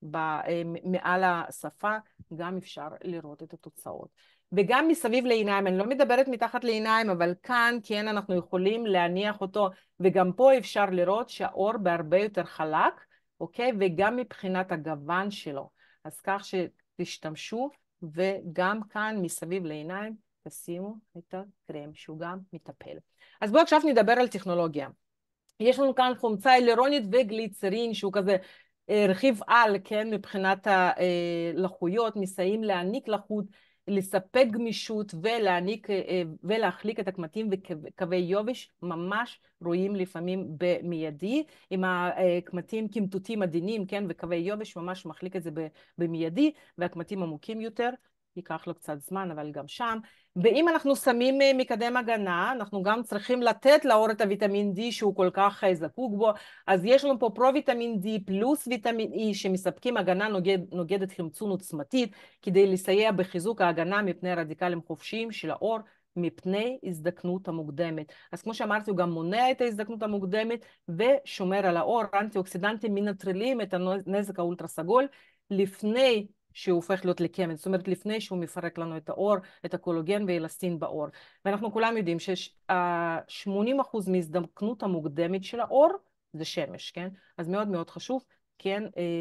מעל השפה, גם אפשר לראות את התוצאות. וגם מסביב לעיניים, אני לא מדברת מתחת לעיניים, אבל כאן כן אנחנו יכולים להניח אותו, וגם פה אפשר לראות שהאור בהרבה יותר חלק, אוקיי? וגם מבחינת הגוון שלו. אז כך שתשתמשו, וגם כאן מסביב לעיניים, תשימו את הקרם שהוא גם מטפל. אז בואו עכשיו נדבר על טכנולוגיה. יש לנו כאן חומצה הילרונית וגליצרין, שהוא כזה רכיב על, כן, מבחינת הלחויות, מסייעים להעניק לחות, לספק גמישות ולהחליק את הקמטים וקווי יובש, ממש רואים לפעמים במיידי, עם הקמטים כמתותים עדינים, כן, וקווי יובש ממש מחליק את זה במיידי, והקמטים עמוקים יותר, ייקח לו קצת זמן, אבל גם שם. ואם אנחנו שמים מקדם הגנה, אנחנו גם צריכים לתת לעור את הוויטמין D שהוא כל כך זקוק בו, אז יש לנו פה פרו-ויטמין D פלוס ויטמין E שמספקים הגנה נוגדת חמצון עוצמתית, כדי לסייע בחיזוק ההגנה מפני רדיקלים חופשיים של העור, מפני הזדקנות המוקדמת. אז כמו שאמרתי, הוא גם מונע את ההזדקנות המוקדמת, ושומר על העור, אנטי-אוקסידנטים מנטרלים את הנזק האולטרה סגול, לפני שהוא הופך להיות לקמת, זאת אומרת לפני שהוא מפרק לנו את העור, את הקולוגן ואלסטין בעור. ואנחנו כולם יודעים ש80% מהזדקנות המוקדמת של העור זה שמש, כן? אז מאוד מאוד חשוב, כן,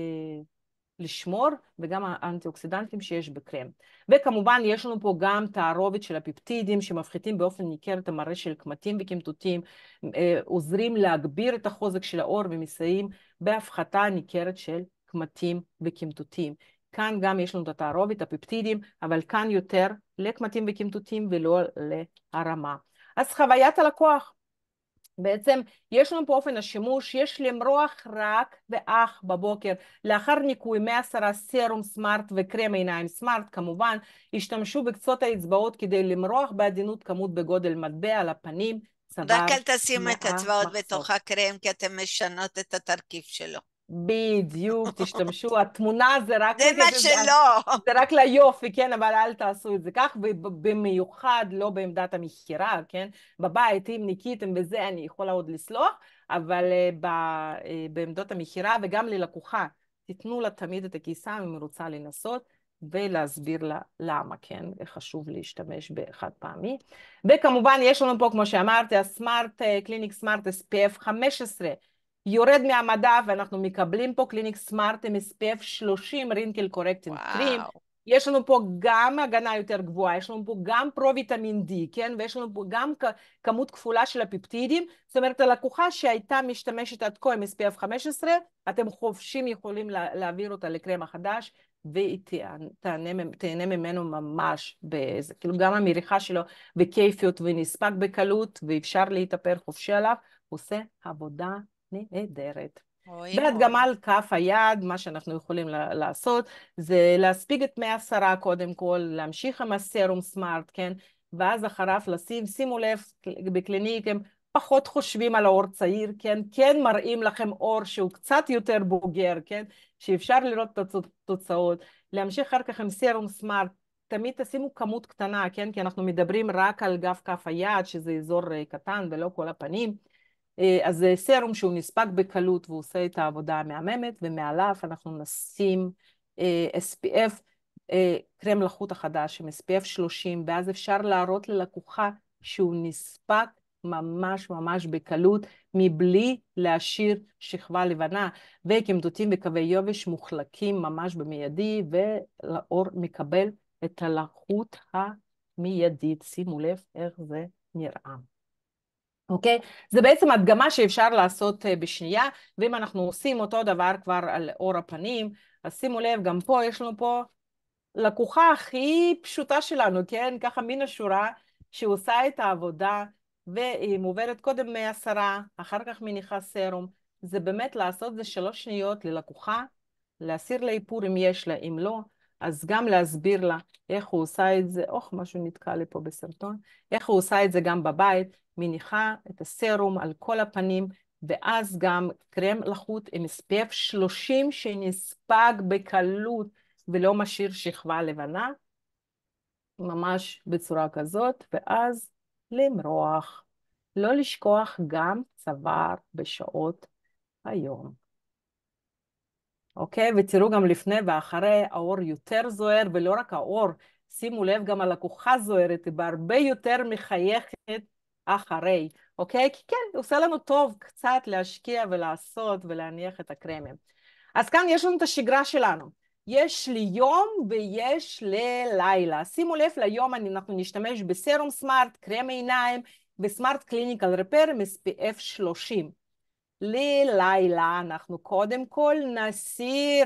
לשמור, וגם האנטי-אוקסידנטים שיש בקרם. וכמובן יש לנו פה גם תערובת של הפפטידים שמפחיתים באופן ניכר את המראה של קמטים וכמתותים, עוזרים להגביר את החוזק של העור ומסייעים בהפחתה ניכרת של קמטים וכמתותים. כאן גם יש לנו את התערובת, הפפטידים, אבל כאן יותר לקמטים וכמתותים ולא להרמה. אז חוויית הלקוח. בעצם יש לנו פה אופן השימוש, יש למרוח רק ואך בבוקר, לאחר ניקוי 110 סרום סמארט וקרם עיניים סמארט, כמובן, השתמשו בקצות האצבעות כדי למרוח בעדינות כמות בגודל מטבע על הפנים, צוואר, רק אל תשימו את הצבעות בתוך הקרם, כי אתם משנות את התרכיב שלו. בדיוק, תשתמשו, התמונה זה רק... זה מה שלא. זה רק ליופי, כן, אבל אל תעשו את זה כך, ובמיוחד לא בעמדת המכירה, כן? בבית, אם ניקיתם וזה, אני יכולה עוד לסלוח, אבל בעמדות המכירה וגם ללקוחה, תיתנו לה תמיד את הכיסה אם היא רוצה לנסות, ולהסביר לה למה, כן, חשוב להשתמש בחד פעמי. וכמובן, יש לנו פה, כמו שאמרתי, הסמארט, קליניק סמארט SPF 15, יורד מהמדף, ואנחנו מקבלים פה קליניק סמארט עם SPF 30 רינקל קורקטינג קרים. יש לנו פה גם הגנה יותר גבוהה, יש לנו פה גם פרו-ויטמין D, כן? ויש לנו פה גם כמות כפולה של הפפטידים. זאת אומרת, הלקוחה שהייתה משתמשת עד כה עם SPF 15, אתם חופשים יכולים להעביר אותה לקרם החדש, והיא תהנה ממנו ממש באיזה, כאילו גם המריחה שלו בכיפיות ונספק בקלות, ואפשר להתאפר חופשי עליו, עושה עבודה נהדרת. רואים, והדגמה על כף היד, מה שאנחנו יכולים לעשות, זה להספיג את מי הסרה קודם כל, להמשיך עם הסרום סמארט, כן? ואז אחריו שימו לב, בקליניק הם פחות חושבים על האור צעיר, כן? כן מראים לכם אור שהוא קצת יותר בוגר, כן? שאפשר לראות את התוצאות. להמשיך אחר כך עם סרום סמארט, תמיד תשימו כמות קטנה, כן? כי אנחנו מדברים רק על גב כף היד, שזה אזור קטן ולא כל הפנים. אז זה סרום שהוא נספק בקלות והוא עושה את העבודה המהממת, ומעליו אנחנו נשים SPF, קרם לחוט החדש עם SPF 30, ואז אפשר להראות ללקוחה שהוא נספק ממש ממש בקלות, מבלי להשאיר שכבה לבנה, וקמטוטים וקווי יובש מוחלקים ממש במיידי, והאור מקבל את הלחות המיידית. שימו לב איך זה נראה. אוקיי? זה בעצם הדגמה שאפשר לעשות בשנייה, ואם אנחנו עושים אותו דבר כבר על אור הפנים, אז שימו לב, גם פה יש לנו פה לקוחה הכי פשוטה שלנו, כן? ככה מן השורה, שעושה את העבודה, והיא מובלת קודם מהסרה, אחר כך מניחה סרום. זה באמת לעשות זה 3 שניות ללקוחה, להסיר לה איפור אם יש לה, אם לא, אז גם להסביר לה איך הוא עושה את זה, משהו נתקע לי פה בסרטון, איך הוא עושה את זה גם בבית, מניחה את הסרום על כל הפנים, ואז גם קרם לחוט עם SPF 30 שנספג בקלות ולא משאיר שכבה לבנה, ממש בצורה כזאת, ואז למרוח. לא לשכוח גם צוואר בשעות היום. אוקיי? ותראו גם לפני ואחרי, האור יותר זוהר, ולא רק האור, שימו לב, גם הלקוחה זוהרת, היא בהרבה יותר מחייכת אחרי, אוקיי? כי כן, עושה לנו טוב קצת להשקיע ולעשות ולהניח את הקרמים. אז כאן יש לנו את השגרה שלנו. יש ליום ויש ללילה. שימו לב, ליום אנחנו נשתמש בסרום סמארט, קרם עיניים, וסמארט קליניקל רפר עם SPF 30. ללילה אנחנו קודם כל נסיר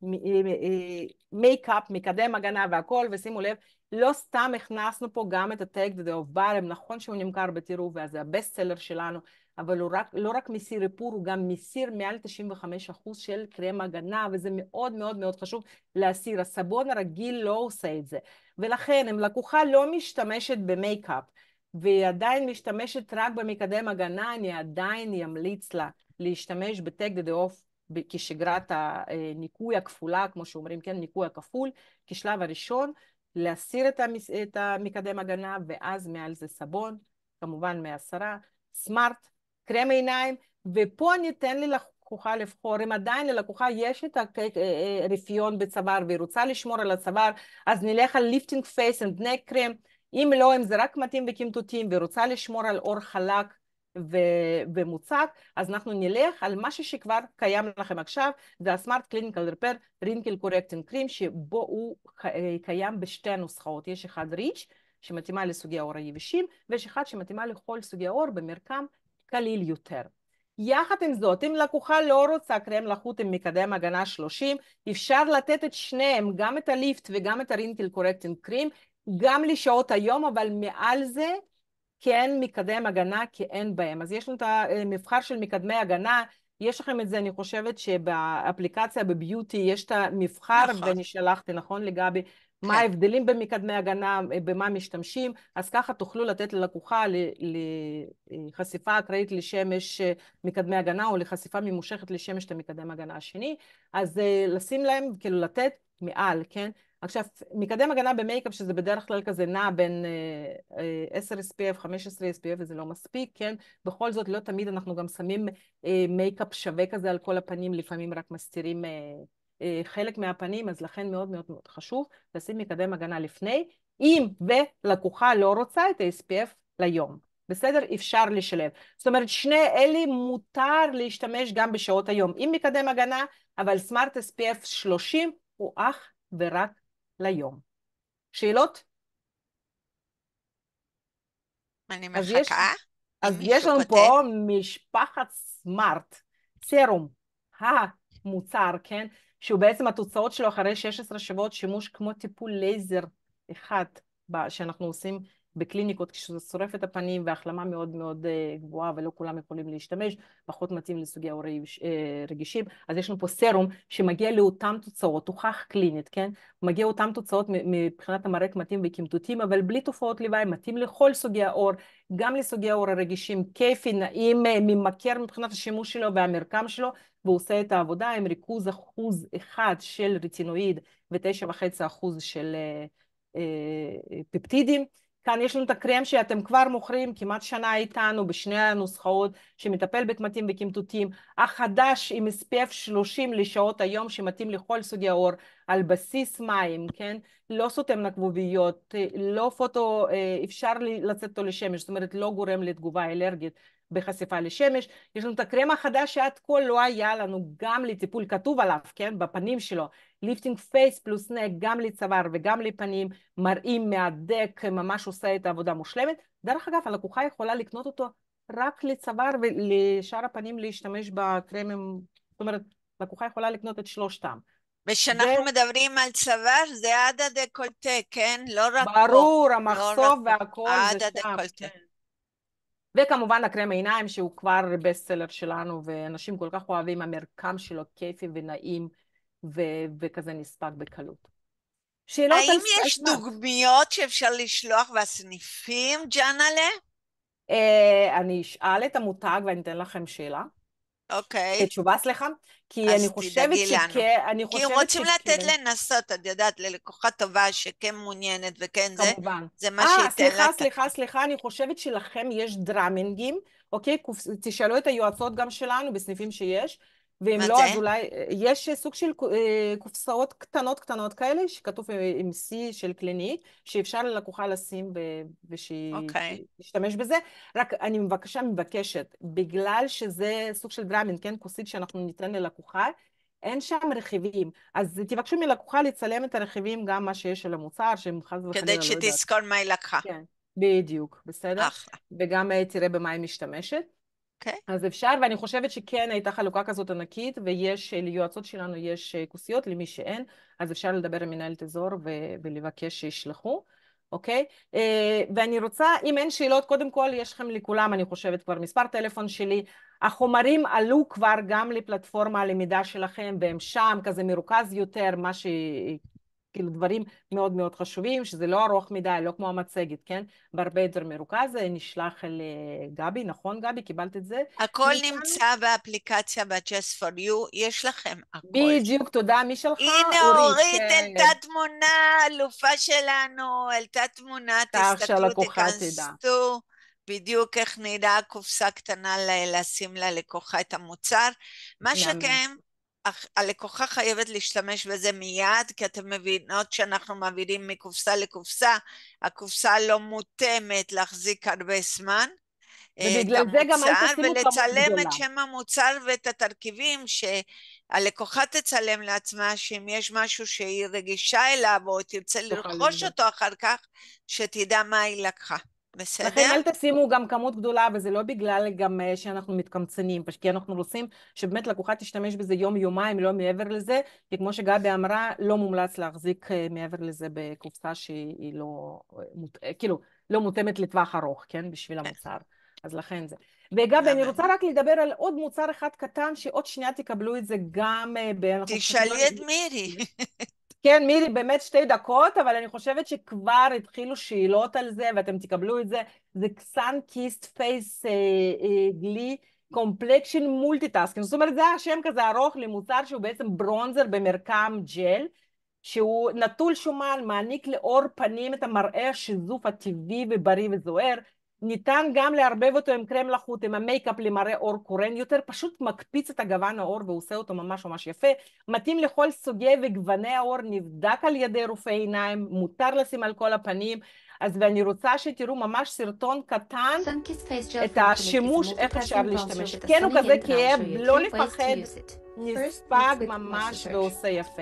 מייקאפ, מקדם הגנה והכל, ושימו לב, לא סתם הכנסנו פה גם את הטקט ודאוב ברם, נכון שהוא נמכר בטירוף, וזה הבסט סלר שלנו, אבל הוא לא רק מסיר איפור, הוא גם מסיר מעל 95% של קרם הגנה, וזה מאוד מאוד מאוד חשוב להסיר. הסבון הרגיל לא עושה את זה, ולכן אם לקוחה לא משתמשת במייקאפ, והיא עדיין משתמשת רק במקדם הגנה, אני עדיין אמליץ לה להשתמש בטק דה אוף כשגרת הניקוי הכפולה, כמו שאומרים, כן, ניקוי הכפול, כשלב הראשון, להסיר את המקדם הגנה, ואז מעל זה סבון, כמובן מהסרה, סמארט, קרם עיניים, ופה ניתן לי לקוחה לבחור, אם עדיין ללקוחה יש את הרפיון בצוואר, והיא רוצה לשמור על הצוואר, אז נלך על ליפטינג פייס ונק קרם, אם לא, אם זה רק מתאים וקמטוטים, ורוצה לשמור על אור חלק ומוצק, אז אנחנו נלך על משהו שכבר קיים לכם עכשיו, זה הסמארט קליניקל רפר רינקל קורקטינג קרים, שבו הוא קיים בשתי הנוסחאות. יש אחד ריץ' שמתאימה לסוגי האור היבשים, ויש אחד שמתאימה לכל סוגי האור במרקם קליל יותר. יחד עם זאת, אם לקוחה לא רוצה קרם לחוט עם מקדם הגנה 30, אפשר לתת את שניהם, גם את הליפט וגם את הרינקל קורקטינג קרים, גם לשעות היום, אבל מעל זה כן מקדם הגנה, כי אין בהם. אז יש לנו את המבחר של מקדמי הגנה, יש לכם את זה, אני חושבת שבאפליקציה בביוטי יש את המבחר, נכון. ואני שלחתי, נכון לגבי, מה ההבדלים במקדמי הגנה, במה משתמשים, אז ככה תוכלו לתת ללקוחה לחשיפה אקראית לשמש מקדמי הגנה, או לחשיפה ממושכת לשמש את המקדם הגנה השני, אז לשים להם, כאילו לתת מעל, כן? עכשיו, מקדם הגנה במייקאפ, שזה בדרך כלל כזה נע בין 10 SPF, 15 SPF, וזה לא מספיק, כן? בכל זאת, לא תמיד אנחנו גם שמים מייקאפ שווה כזה על כל הפנים, לפעמים רק מסתירים חלק מהפנים, אז לכן מאוד מאוד מאוד חשוב לשים מקדם הגנה לפני, אם ולקוחה לא רוצה את ה-SPF ליום. בסדר? אפשר לשלב. זאת אומרת, שני אלה מותר להשתמש גם בשעות היום, עם מקדם הגנה, אבל סמארט SPF 30 הוא אך ורק ליום. שאלות? אני מחכה. אז יש לנו פה משפחת סמארט, סרום, המוצר, כן? שהוא בעצם התוצאות שלו אחרי 16 שבועות שימוש כמו טיפול לייזר אחד שאנחנו עושים בקליניקות כשזה שורף את הפנים והחלמה מאוד מאוד גבוהה ולא כולם יכולים להשתמש, פחות מתאים לסוגי עור רגישים. אז יש לנו פה סרום שמגיע לאותן תוצאות, הוכח קלינית, כן? מגיע לאותן תוצאות מבחינת המרק מתאים וקמטוטים, אבל בלי תופעות לוואי, מתאים לכל סוגי העור, גם לסוגי העור הרגישים, כיפי, נעים, ממכר מבחינת השימוש שלו והמרקם שלו, והוא עושה את העבודה עם ריכוז 1% של רטינואיד ו9.5% של פפטידים. כאן יש לנו את הקרם שאתם כבר מוכרים כמעט שנה איתנו בשני הנוסחאות שמטפל בקמטים וקמטוטים, החדש עם SPF 30 לשעות היום שמתאים לכל סוגי העור על בסיס מים, כן? לא סותם נקבוביות, לא פוטו, אפשר לצאת אותו לשמש, זאת אומרת לא גורם לתגובה אלרגית בחשיפה לשמש. יש לנו את הקרם החדש שעד כה לא היה לנו גם לטיפול, כתוב עליו, כן? בפנים שלו, ליפטינג פייס פלוס נק, גם לצוואר וגם לפנים, מראים מהדק, ממש עושה את העבודה מושלמת. דרך אגב, הלקוחה יכולה לקנות אותו רק לצוואר ולשאר הפנים להשתמש בקרמים, זאת אומרת, לקוחה יכולה לקנות את שלושתם. ושאנחנו מדברים על צוואר, זה עד הדקולטה, כן? לא רק פה. ברור, המחשוף והכל עד זה שם. הדקולטה. כן. וכמובן הקרם עיניים שהוא כבר בסטסלר שלנו, ואנשים כל כך אוהבים, המרקם שלו כיפי ונעים, וכזה נספק בקלות. שאלות האם יש דוגמיות שאפשר לשלוח בסניפים, ג'אנלה? אני אשאל את המותג ואני אתן לכם שאלה. אוקיי. תשובה, סליחה. כי אני חושבת שכן. כי הם רוצים לתת לנסות, את יודעת, ללקוחה טובה שכן מעוניינת וכן זה. כמובן. זה מה שייתן לה. סליחה, אני חושבת שלכם יש דרמינגים, אוקיי? תשאלו את היועצות גם שלנו בסניפים שיש. ואם לא, אז אולי יש סוג של קופסאות קטנות כאלה, שכתוב עם C של קליניק, שאפשר ללקוחה לשים ושתשתמש בזה. רק אני מבקשת, בגלל שזה סוג של דרמינג, כן? כוסית שאנחנו ניתן ללקוחה, אין שם רכיבים. אז תבקשו מלקוחה לצלם את הרכיבים, גם מה שיש על המוצר, שהם חס וחלילה לא יודעת. כדי שתזכור מה היא לקחה. כן, בדיוק, בסדר? אחלה. וגם תראה במה היא משתמשת. Okay. אז אפשר, ואני חושבת שכן הייתה חלוקה כזאת ענקית, ויש, ליועצות שלנו יש כוסיות, למי שאין, אז אפשר לדבר עם מנהלת אזור ולבקש שישלחו, אוקיי? ואני רוצה, אם אין שאלות, קודם כל יש לכם לכולם, אני חושבת כבר מספר טלפון שלי, החומרים עלו כבר גם לפלטפורמה הלמידה שלכם, והם שם, כזה מרוכז יותר, מה כאילו דברים מאוד מאוד חשובים, שזה לא ארוך מדי, לא כמו המצגת, כן? בהרבה יותר מרוכז, נשלח לגבי, נכון גבי? קיבלת את זה? הכל נמצא באפליקציה ב-Just for You, יש לכם הכל. בדיוק, תודה, מי שלך? הנה אורית העלתה תמונה, אלופה שלנו, העלתה תמונה, תסתכלו, תכנסו, בדיוק איך נראה קופסה קטנה לשים ללקוחה את המוצר. מה שכן, הלקוחה חייבת להשתמש בזה מיד, כי אתם מבינות שאנחנו מעבירים מקופסה לקופסה, הקופסה לא מותאמת להחזיק הרבה זמן, ובגלל זה גם אל תשימו כמות גדולה. ולצלם את שם המוצר ואת התרכיבים, שהלקוחה תצלם לעצמה, שאם יש משהו שהיא רגישה אליו, או תרצה לרכוש אותו אחר כך, שתדע מה היא לקחה. בסדר? לכן אל תשימו גם כמות גדולה, וזה לא בגלל גם שאנחנו מתקמצנים, כי אנחנו רוצים שבאמת לקוחה תשתמש בזה יום-יומיים, לא מעבר לזה, כי כמו שגבי אמרה, לא מומלץ להחזיק מעבר לזה בקופסה שהיא לא, כאילו, לא מותאמת לטווח ארוך, כן? בשביל המוצר. אז לכן זה. וגבי, אני רוצה רק לדבר על עוד מוצר אחד קטן, שעוד שנייה תקבלו את זה גם תשאלי את מירי. כן, מירי, באמת 2 דקות, אבל אני חושבת שכבר התחילו שאלות על זה, ואתם תקבלו את זה. זה קסן קיסט פייס גלי קומפלקשן מולטיטאסקינג. זאת אומרת, זה השם כזה ארוך למוצר שהוא בעצם ברונזר במרקם ג'ל, שהוא נטול שומן, מעניק לאור פנים את המראה השיזוף הטבעי ובריא וזוהר. ניתן גם לערבב אותו עם קרם לחוט, עם המייקאפ למראה אור קורן יותר, פשוט מקפיץ את הגוון האור ועושה אותו ממש ממש יפה. מתאים לכל סוגי וגווני האור, נבדק על ידי רופאי עיניים, מותר לשים על כל הפנים. אז ואני רוצה שתראו ממש סרטון קטן את השימוש, איך אפשר להשתמש. כן, הוא כזה כאב, לא לפחד, נספג ממש ועושה יפה.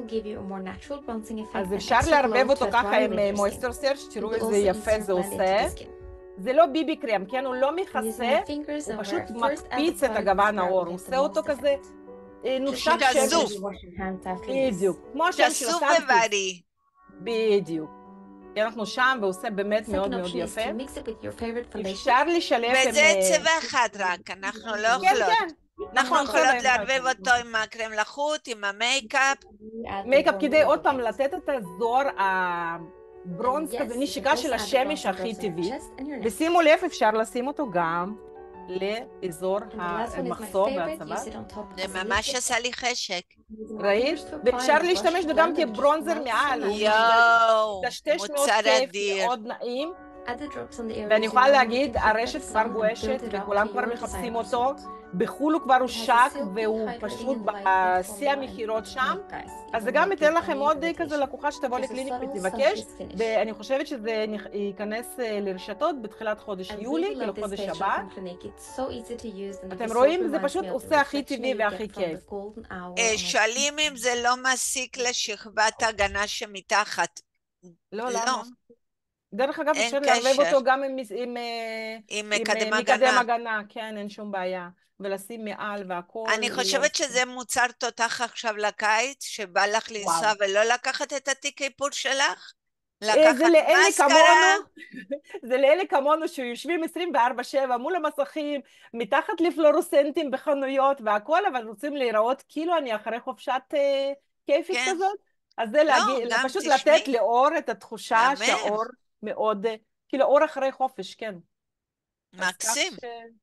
אז אפשר לערבב אותו ככה עם מויסטר סרץ', תראו איזה יפה זה עושה. זה לא ביבי קרם, כן? הוא לא מכסה, הוא פשוט מקפיץ את הגוון האור, הוא עושה אותו כזה נושק שזוף. בדיוק. כמו השם של שזוף ובריא. בדיוק. אנחנו שם ועושה באמת Second מאוד מאוד option is יפה. to mix it with your favorite foundation. אפשר לשלב עם... וזה צבע אחד רק, אנחנו לא כן, יכולות. כן. אנחנו נכון, יכולות צבע אחד. לערבב אותו עם הקרם לחוט, עם המייקאפ. מייקאפ כדי עוד פעם לתת את האזור הברונז Yes, כזה, you can נשיקה also של add the השמש bronzer הכי drops on your טבעי. chest and your neck. ושימו לב, אפשר לשים אותו גם לאזור And the last one is my המחסום favorite. והצוואר. Use it on top זה as a ממש liquid. עשה לי חשק. ראית? First to apply ואפשר on the להשתמש brush, בו גם blend and just כברונזר melt מעל. so הוא nice. יואו, מטשטש מאוד מוצר כיף, אדיר. מאוד נעים. Add the drops on the areas ואני you יכולה want להגיד, to keep הרשת that כבר sun and גועשת build it up וכולם to כבר your מחפשים desired אותו. result. בחול הוא כבר It has a הושק silky, והוא hydrating, פשוט light platform בשיא and המכירות שם. look, guys, אז זה even גם like ייתן a לכם bunny עוד כזה irritation. לקוחה שתבוא Just a לקליניק subtle, ותבקש, sumptuous finish. ואני חושבת שזה ייכנס לרשתות בתחילת חודש I יולי, really כאילו love this חודש face הבא. from Clinique. It's so easy to use and the אתם result רואים? זה reminds פשוט me of the עושה הכי reflection טבעי that you והכי get from כיף. the golden hour on my שואלים אם זה לא מסיק לשכבת הגנה שמתחת. לא, לא, למה? דרך אגב, אין אפשר לערבב קשר. אותו גם עם עם מקדם מקדם הגנה. הגנה, כן, אין שום בעיה. ולשים מעל והכל. אני חושבת שזה מוצר תותח עכשיו לקיץ, שבא לך לנסוע וואו. ולא לקחת את התיק איפור שלך? זה לקחת לאלה מסקרה? כמונו, זה לאלה כמונו שיושבים 24/7 מול המסכים, מתחת לפלורוסנטים בחנויות והכל, אבל רוצים להיראות כאילו אני אחרי חופשת כיפית כן. כזאת. אז זה לא, להגיד, גם פשוט תשמעי. לתת לאור את התחושה מהמם. שהאור מאוד, כאילו אור אחרי חופש, כן. אז כך מקסים.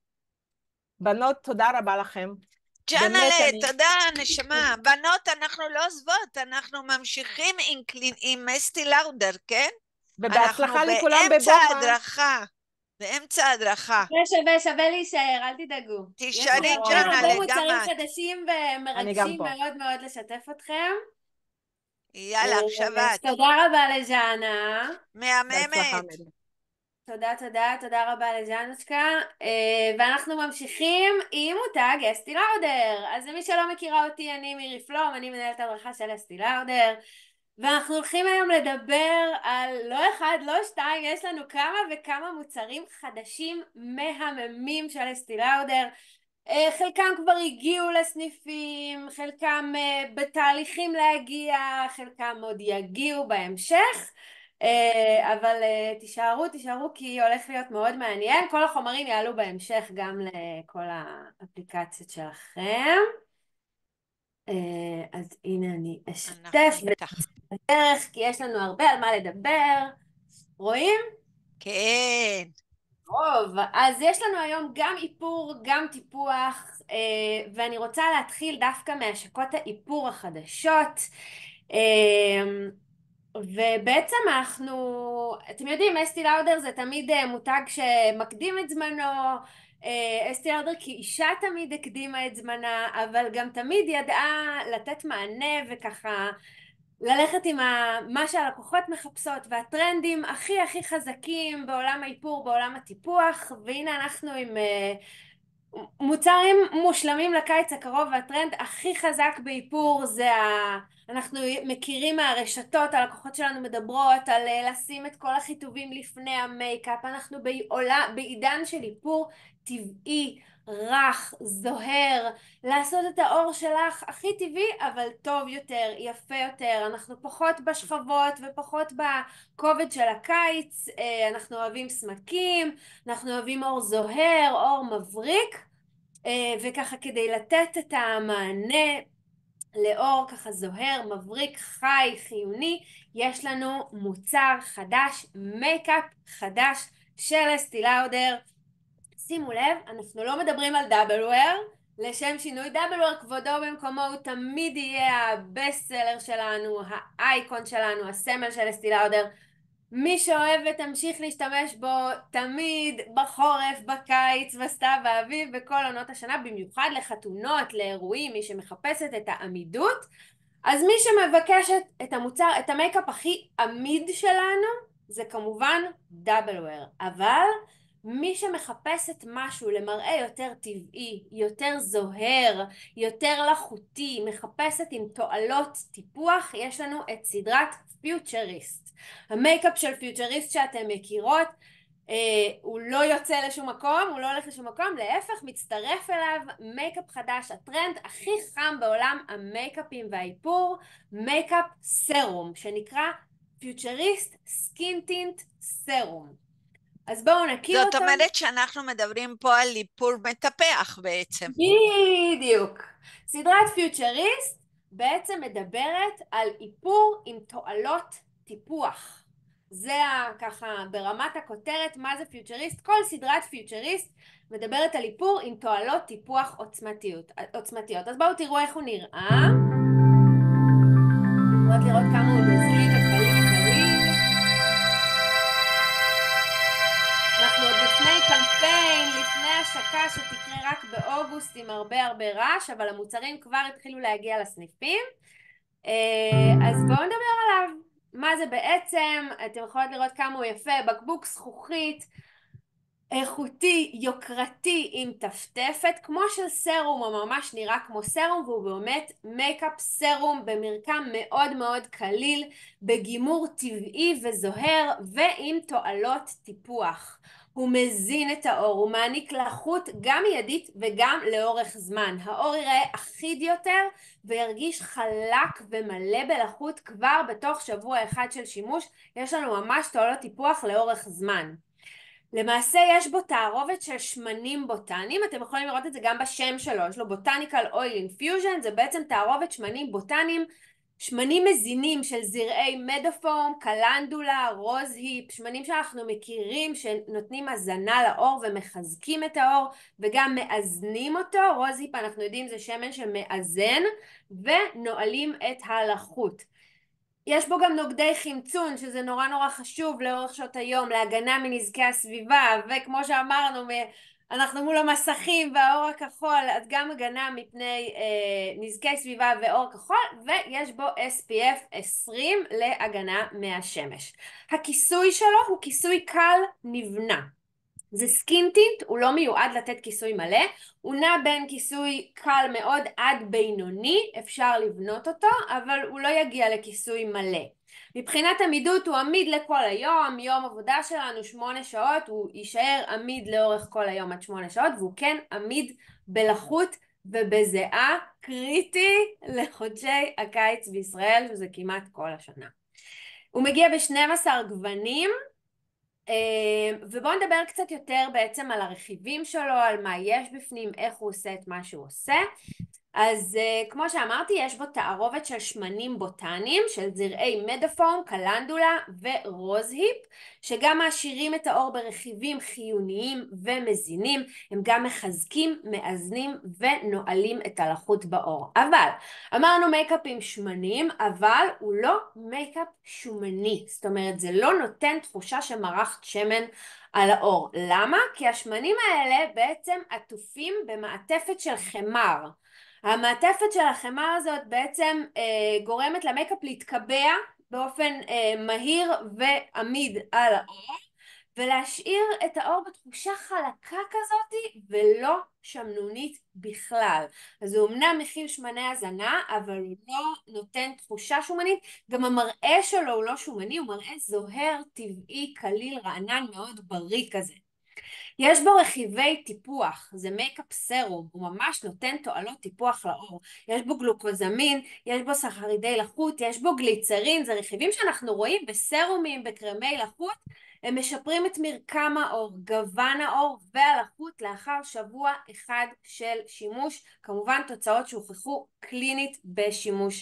בנות, תודה רבה לכם. באמת ג'אנלה, אני... תודה, נשמה. בנות, אנחנו לא עוזבות, אנחנו ממשיכים עם אסתי לאודר, כן? ובהצלחה אנחנו לכולם באמצע בבוכה. ההדרכה. באמצע ההדרכה. שווה להישאר, אל תדאגו. תישארי, יש לנו ג'אנלה, הרבה גם מוצרים את. חדשים אני גם ומרגשים פה. מאוד מאוד לשתף אתכם. יאללה, עכשיו אז את. תודה רבה לג'אנה. בהצלחה, מהממת. מרי. תודה רבה לג'אנושקה. ואנחנו ממשיכים עם מותג אסתי לאודר. אז למי שלא מכירה אותי, אני מירי פלום, אני מנהלת הדרכה של אסתי לאודר. ואנחנו הולכים היום לדבר על לא אחד, לא שתיים, יש לנו כמה וכמה מוצרים חדשים מהממים של אסתי לאודר. חלקם כבר הגיעו לסניפים, חלקם בתהליכים להגיע, חלקם עוד יגיעו בהמשך, אבל תישארו כי הולך להיות מאוד מעניין. כל החומרים יעלו בהמשך גם לכל האפליקציות שלכם. אז הנה אני אשתף בדרך, כי יש לנו הרבה על מה לדבר. רואים? כן. טוב, אז יש לנו היום גם איפור, גם טיפוח, ואני רוצה להתחיל דווקא מהשקות האיפור החדשות. ובעצם אתם יודעים, אסתי לאודר זה תמיד מותג שמקדים את זמנו, אסתי לאודר כאישה תמיד הקדימה את זמנה, אבל גם תמיד ידעה לתת מענה וככה ללכת עם מה שהלקוחות מחפשות והטרנדים הכי הכי חזקים בעולם האיפור, בעולם הטיפוח, והנה אנחנו עם מוצרים מושלמים לקיץ הקרוב, והטרנד הכי חזק באיפור זה אנחנו מכירים מהרשתות, הלקוחות שלנו מדברות על לשים את כל החיטובים לפני המייקאפ, אנחנו בעידן של איפור טבעי, רך, זוהר, לעשות את האור שלך הכי טבעי אבל טוב יותר, יפה יותר, אנחנו פחות בשכבות ופחות בכובד של הקיץ, אנחנו אוהבים סמקים, אנחנו אוהבים אור זוהר, אור מבריק, וככה כדי לתת את המענה לאור ככה זוהר, מבריק, חי, חיוני, יש לנו מוצר חדש, מייקאפ חדש של אסתי לאודר. שימו לב, אנחנו לא מדברים על דאבלוור, לשם שינוי דאבלוור כבודו במקומו, הוא תמיד יהיה הבסט סלר שלנו, האייקון שלנו, הסמל של אסתי לאודר. מי שאוהב ותמשיך להשתמש בו תמיד בחורף, בקיץ, בסתיו, באביב, בכל עונות השנה, במיוחד לחתונות, לאירועים, מי שמחפשת את העמידות. אז מי שמבקשת את המוצר, את המייקאפ הכי עמיד שלנו, זה כמובן דאבלוור. אבל מי שמחפשת משהו למראה יותר טבעי, יותר זוהר, יותר לחוטי, מחפשת עם תועלות טיפוח, יש לנו את סדרת פיוטריסט. המייקאפ של פיוטריסט שאתם מכירות, הוא לא יוצא לשום מקום, הוא לא הולך לשום מקום, להפך מצטרף אליו מייקאפ חדש, הטרנד הכי חם בעולם המייקאפים והאיפור, מייקאפ סרום, שנקרא פיוטריסט סקין טינט סרום. אז בואו נכיר זאת אותו. אומרת שאנחנו מדברים פה על איפור מטפח בעצם. בדיוק. סדרת פיוטריסט בעצם מדברת על איפור עם תועלות טיפוח. זה ככה ברמת הכותרת מה זה פיוטריסט. כל סדרת פיוטריסט מדברת על איפור עם תועלות טיפוח עוצמתיות. אז בואו תראו איך הוא נראה. רק לראות כמה הוא נזיל וקליל. אנחנו עוד לפני קמפיין, לפני השקה שתקרה רק באוגוסט עם הרבה רעש, אבל המוצרים כבר התחילו להגיע לסניפים. אז בואו נדבר עליו. מה זה בעצם? אתם יכולים לראות כמה הוא יפה. בקבוק זכוכית, איכותי, יוקרתי עם טפטפת, כמו של סרום, הוא ממש נראה כמו סרום, והוא באמת מייקאפ סרום במרקם מאוד מאוד קליל, בגימור טבעי וזוהר ועם תועלות טיפוח. הוא מזין את האור, הוא מעניק לחות גם מיידית וגם לאורך זמן. האור ייראה אחיד יותר וירגיש חלק ומלא בלחות כבר בתוך שבוע אחד של שימוש. יש לנו ממש תועלות טיפוח לאורך זמן. למעשה יש בו תערובת של שמנים בוטניים, אתם יכולים לראות את זה גם בשם שלו, יש לו Botanical Oil Infusion, זה בעצם תערובת שמנים בוטניים, שמנים מזינים של זרעי מדופום, קלנדולה, רוז היפ, שמנים שאנחנו מכירים שנותנים הזנה לאור ומחזקים את האור וגם מאזנים אותו. רוז היפ אנחנו יודעים זה שמן שמאזן ונועלים את הלחות. יש בו גם נוגדי חמצון, שזה נורא חשוב לאורך שעות היום, להגנה מנזקי הסביבה, וכמו שאמרנו, אנחנו מול המסכים והאור הכחול, אז גם הגנה מפני נזקי סביבה ואור כחול, ויש בו SPF 20 להגנה מהשמש. הכיסוי שלו הוא כיסוי קל נבנה. זה סקין טינט, הוא לא מיועד לתת כיסוי מלא, הוא נע בין כיסוי קל מאוד עד בינוני, אפשר לבנות אותו, אבל הוא לא יגיע לכיסוי מלא. מבחינת עמידות הוא עמיד לכל היום, יום עבודה שלנו 8 שעות, הוא יישאר עמיד לאורך כל היום עד 8 שעות, והוא כן עמיד בלחות ובזיעה, קריטי לחודשי הקיץ בישראל, שזה כמעט כל השנה. הוא מגיע ב12 גוונים, ובואו נדבר קצת יותר בעצם על הרכיבים שלו, על מה יש בפנים, איך הוא עושה את מה שהוא עושה. אז כמו שאמרתי, יש בו תערובת של שמנים בוטניים, של זרעי מדופום, קלנדולה ורוז היפ, שגם מעשירים את האור ברכיבים חיוניים ומזינים, הם גם מחזקים, מאזנים ונועלים את הלחות באור. אבל, אמרנו מייקאפ עם שמנים, אבל הוא לא מייקאפ שומני, זאת אומרת זה לא נותן תחושה שמרחת שמן על האור. למה? כי השמנים האלה בעצם עטופים במעטפת של חמר. המעטפת של החמר הזאת בעצם גורמת למייקאפ להתקבע באופן מהיר ועמיד על האור, ולהשאיר את האור בתחושה חלקה כזאת ולא שמנונית בכלל. אז הוא אמנם מכיל שמני הזנה, אבל הוא לא נותן תחושה שומנית, גם המראה שלו הוא לא שומני, הוא מראה זוהר, טבעי, קליל, רענן, מאוד בריא כזה. יש בו רכיבי טיפוח, זה מייקאפ סרום, הוא ממש נותן תועלות טיפוח לאור. יש בו גלוקוזמין, יש בו סחרידי לחות, יש בו גליצרין, זה רכיבים שאנחנו רואים בסרומים, בקרמי לחות, הם משפרים את מרקם האור, גוון האור והלחות לאחר שבוע אחד של שימוש, כמובן תוצאות שהוכחו קלינית בשימוש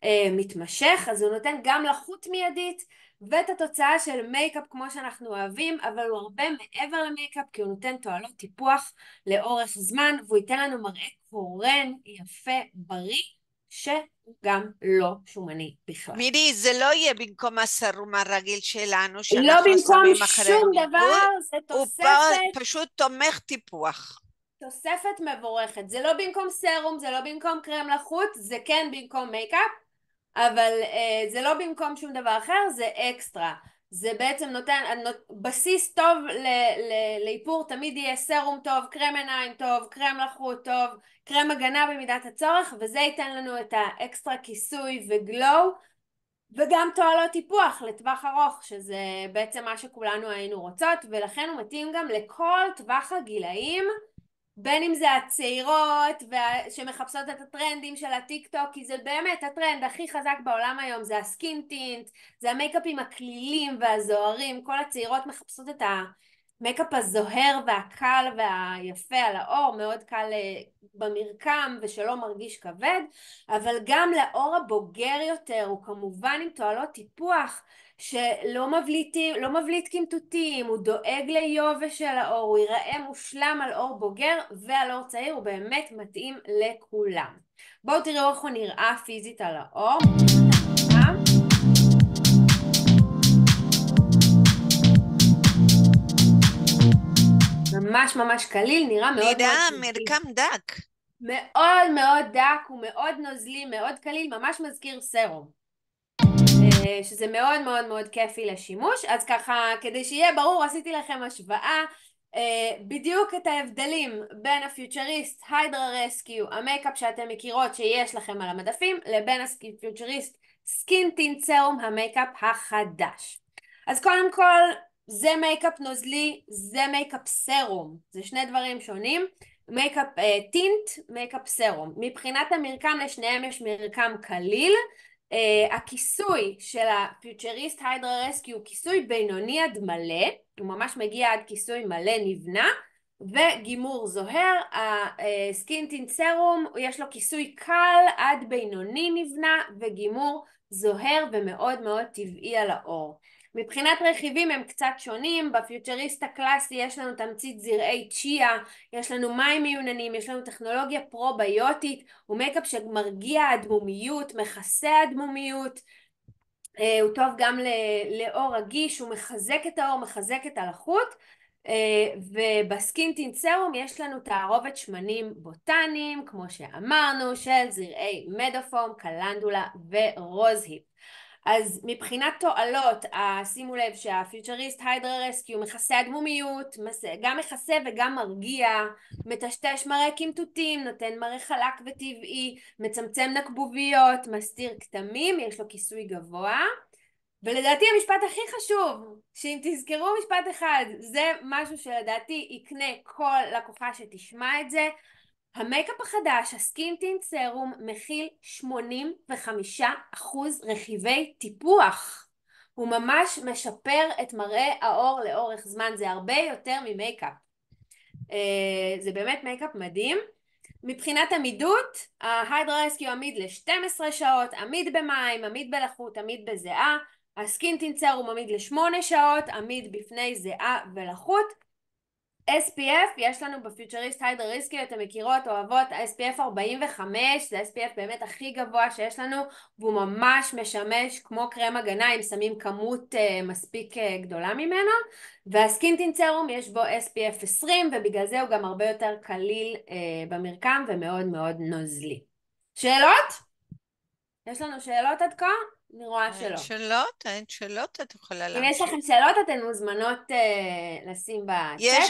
מתמשך, אז הוא נותן גם לחות מיידית, ואת התוצאה של מייקאפ כמו שאנחנו אוהבים, אבל הוא הרבה מעבר למייקאפ, כי הוא נותן תועלות טיפוח לאורך זמן, והוא ייתן לנו מראה קורן, יפה, בריא, שהוא גם לא שומני בכלל. מירי, זה לא יהיה במקום הסרום הרגיל שלנו, לא שאנחנו במקום שמים אחרי שום ניבוי, דבר, זה הוא תוספת, פשוט תומך טיפוח. תוספת מבורכת. זה לא במקום סרום, זה לא במקום קרם לחות, זה כן במקום מייקאפ, אבל זה לא במקום שום דבר אחר, זה אקסטרה. זה בעצם נותן בסיס טוב לאיפור, תמיד יהיה סרום טוב, קרם עיניים טוב, קרם לחות טוב, קרם הגנה במידת הצורך, וזה ייתן לנו את האקסטרה כיסוי וגלו, וגם תועלות טיפוח לטווח ארוך, שזה בעצם מה שכולנו היינו רוצות, ולכן הוא מתאים גם לכל טווח הגילאים, בין אם זה הצעירות שמחפשות את הטרנדים של הטיק טוק, כי זה באמת הטרנד הכי חזק בעולם היום, זה הסקין טינט, זה המייקאפים הכלילים והזוהרים, כל הצעירות מחפשות את המייקאפ הזוהר והקל והיפה על האור, מאוד קל במרקם ושלא מרגיש כבד, אבל גם לאור הבוגר יותר, הוא כמובן עם תועלות טיפוח, שלא מבליט קמטוטים, הוא דואג ליובש של האור, הוא ייראה מושלם על אור בוגר ועל אור צעיר, הוא באמת מתאים לכולם. בואו תראו איך הוא נראה פיזית על האור. ממש ממש קליל, נראה מאוד נראה מאוד מרקם דק. מאוד מאוד דק, הוא מאוד נוזלי, מאוד קליל, ממש מזכיר סרום. שזה מאוד מאוד מאוד כיפי לשימוש. אז ככה, כדי שיהיה ברור, עשיתי לכם השוואה, בדיוק את ההבדלים בין הפיוטריסט היידרה רסקיו, המייקאפ שאתם מכירות שיש לכם על המדפים, לבין הפיוטריסט סקין טינט סרום, המייקאפ החדש. אז קודם כל, זה מייקאפ נוזלי, זה מייקאפ סרום, זה שני דברים שונים. מייקאפ טינט, מייקאפ סרום. מבחינת המרקם לשניהם יש מרקם קליל, הכיסוי של הפיוטריסט היידרה רסקיו הוא כיסוי בינוני עד מלא, הוא ממש מגיע עד כיסוי מלא נבנה, וגימור זוהר. הסקין טינט סרום יש לו כיסוי קל עד בינוני נבנה, וגימור זוהר ומאוד מאוד טבעי על האור. מבחינת רכיבים הם קצת שונים, בפיוטריסט הקלאסי יש לנו תמצית זרעי צ'יה, יש לנו מים מיוננים, יש לנו טכנולוגיה פרוביוטית, הוא מייקאפ שמרגיע הדמומיות, מכסה הדמומיות, הוא טוב גם לאור רגיש, הוא מחזק את האור, מחזק את הלחות, ובסקין טינט סרום יש לנו תערובת שמנים בוטניים, כמו שאמרנו, של זרעי מדופום, קלנדולה ורוזהיפ. אז מבחינת תועלות, שימו לב שהפיוטריסט היידרה רסקיו מכסה הדמומיות, גם מכסה וגם מרגיע, מטשטש מראה קמטוטים, נותן מראה חלק וטבעי, מצמצם נקבוביות, מסתיר כתמים, יש לו כיסוי גבוה. ולדעתי המשפט הכי חשוב, שאם תזכרו משפט אחד, זה משהו שלדעתי יקנה כל לקוחה שתשמע את זה, המייקאפ החדש, הסקין טינט סרום, מכיל 85% רכיבי טיפוח. הוא ממש משפר את מראה האור לאורך זמן, זה הרבה יותר ממייקאפ. זה באמת מייקאפ מדהים. מבחינת עמידות, ההיידרה רסקיו עמיד ל-12 שעות, עמיד במים, עמיד בלחות, עמיד בזיעה. הסקין טינט סרום עמיד ל-8 שעות, עמיד בפני זיעה ולחות. SPF, יש לנו בפיוטריסט היידרה רסקיו, אתם מכירות, אוהבות, SPF 45, זה SPF באמת הכי גבוה שיש לנו, והוא ממש משמש כמו קרם הגנה, אם שמים כמות מספיק גדולה ממנו, והסקין טינט סרום יש בו SPF 20, ובגלל זה הוא גם הרבה יותר קליל במרקם, ומאוד מאוד נוזלי. שאלות? יש לנו שאלות עד כה? אני רואה שלא. אין שאלות, את יכולה אם להמשיך. יש לכם שאלות, אתן מוזמנות לשים בצ'אט. יש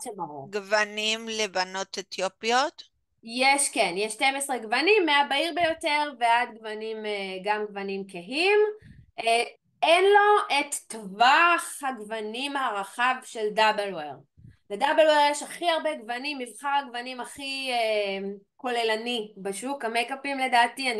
גוונים לבנות אתיופיות? יש, כן, יש 12 גוונים, מהבהיר ביותר ועד גוונים, גם גוונים כהים. אין לו את טווח הגוונים הרחב של דאבל וויר. לדאבל וויר יש הכי הרבה גוונים, מבחר הגוונים הכי כוללני בשוק. המייקאפים לדעתי,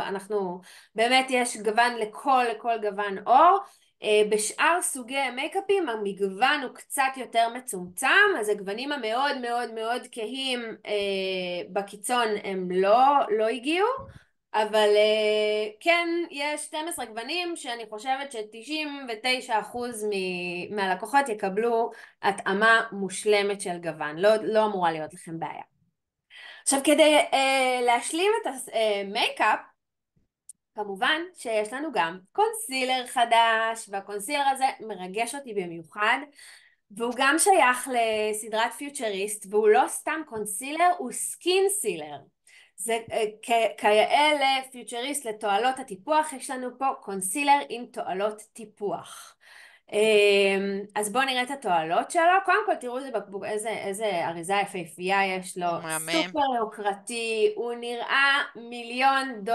באמת יש גוון לכל גוון אור. בשאר סוגי המייקאפים המגוון הוא קצת יותר מצומצם, אז הגוונים המאוד מאוד מאוד כהים בקיצון הם לא הגיעו, אבל כן יש 12 גוונים שאני חושבת ש99% מהלקוחות יקבלו התאמה מושלמת של גוון, לא אמורה להיות לכם בעיה. עכשיו כדי להשלים את המייקאפ, כמובן שיש לנו גם קונסילר חדש, והקונסילר הזה מרגש אותי במיוחד, והוא גם שייך לסדרת פיוטריסט, והוא לא סתם קונסילר, הוא סקין סילר. זה כיאה לפיוטריסט לתועלות הטיפוח, יש לנו פה קונסילר עם תועלות טיפוח. אז בואו נראה את התועלות שלו. קודם כל תראו איזה בקבוק, איזה אריזה יפהפייה יש לו, סופר יוקרתי, הוא נראה $1,000,000.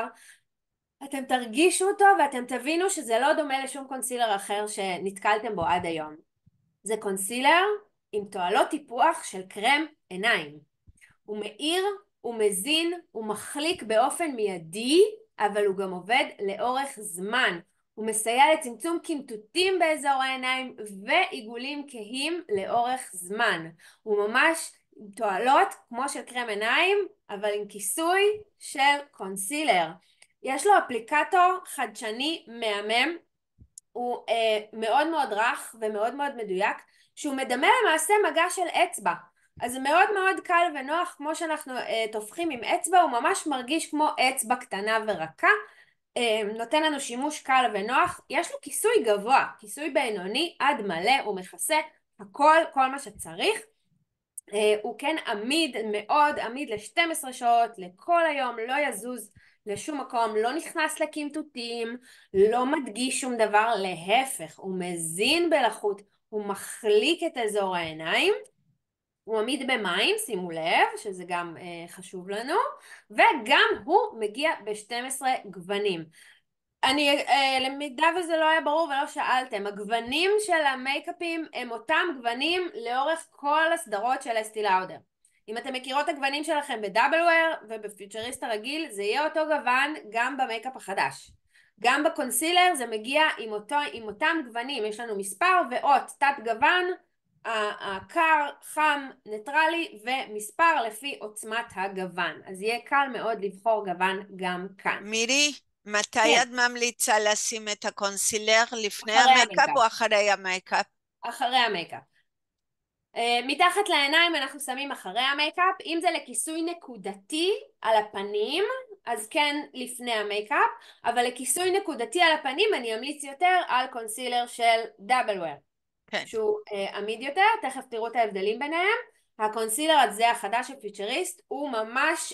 אתם תרגישו אותו ואתם תבינו שזה לא דומה לשום קונסילר אחר שנתקלתם בו עד היום. זה קונסילר עם תועלות טיפוח של קרם עיניים. הוא מאיר, הוא מזין, הוא מחליק באופן מיידי, אבל הוא גם עובד לאורך זמן. הוא מסייע לצמצום קמטוטים באזור העיניים ועיגולים כהים לאורך זמן. הוא ממש תועלות כמו של קרם עיניים, אבל עם כיסוי של קונסילר. יש לו אפליקטור חדשני מהמם, הוא מאוד מאוד רך ומאוד מאוד מדויק, שהוא מדמה למעשה מגע של אצבע. אז זה מאוד מאוד קל ונוח, כמו שאנחנו תופחים עם אצבע, הוא ממש מרגיש כמו אצבע קטנה ורכה, נותן לנו שימוש קל ונוח. יש לו כיסוי גבוה, כיסוי בינוני עד מלא, הוא מכסה הכל, כל מה שצריך. הוא כן עמיד, מאוד עמיד ל-12 שעות, לכל היום, לא יזוז לשום מקום, לא נכנס לקמטוטים, לא מדגיש שום דבר, להפך, הוא מזין בלחות, הוא מחליק את אזור העיניים, הוא עמיד במים, שימו לב, שזה גם חשוב לנו, וגם הוא מגיע ב-12 גוונים. למידה וזה לא היה ברור ולא שאלתם, הגוונים של המייקאפים הם אותם גוונים לאורך כל הסדרות של אסתי לאודר. אם אתם מכירות את הגוונים שלכם בדאבלוור ובפיוטריסט הרגיל, זה יהיה אותו גוון גם במייקאפ החדש. גם בקונסילר זה מגיע עם אותם גוונים, יש לנו מספר ואות תת גוון, הקר, חם, ניטרלי ומספר לפי עוצמת הגוון. אז יהיה קל מאוד לבחור גוון גם כאן. מירי, מתי כן. את ממליצה לשים את הקונסילר? לפני אחרי המייקאפ המייקאפ. או אחרי המייקאפ? אחרי המייקאפ. מתחת לעיניים אנחנו שמים אחרי המייקאפ. אם זה לכיסוי נקודתי על הפנים, אז כן לפני המייקאפ, אבל לכיסוי נקודתי על הפנים אני אמליץ יותר על קונסילר של דאבלוור. כן. שהוא עמיד יותר, תכף תראו את ההבדלים ביניהם. הקונסילר הזה החדש של פיוטריסט הוא ממש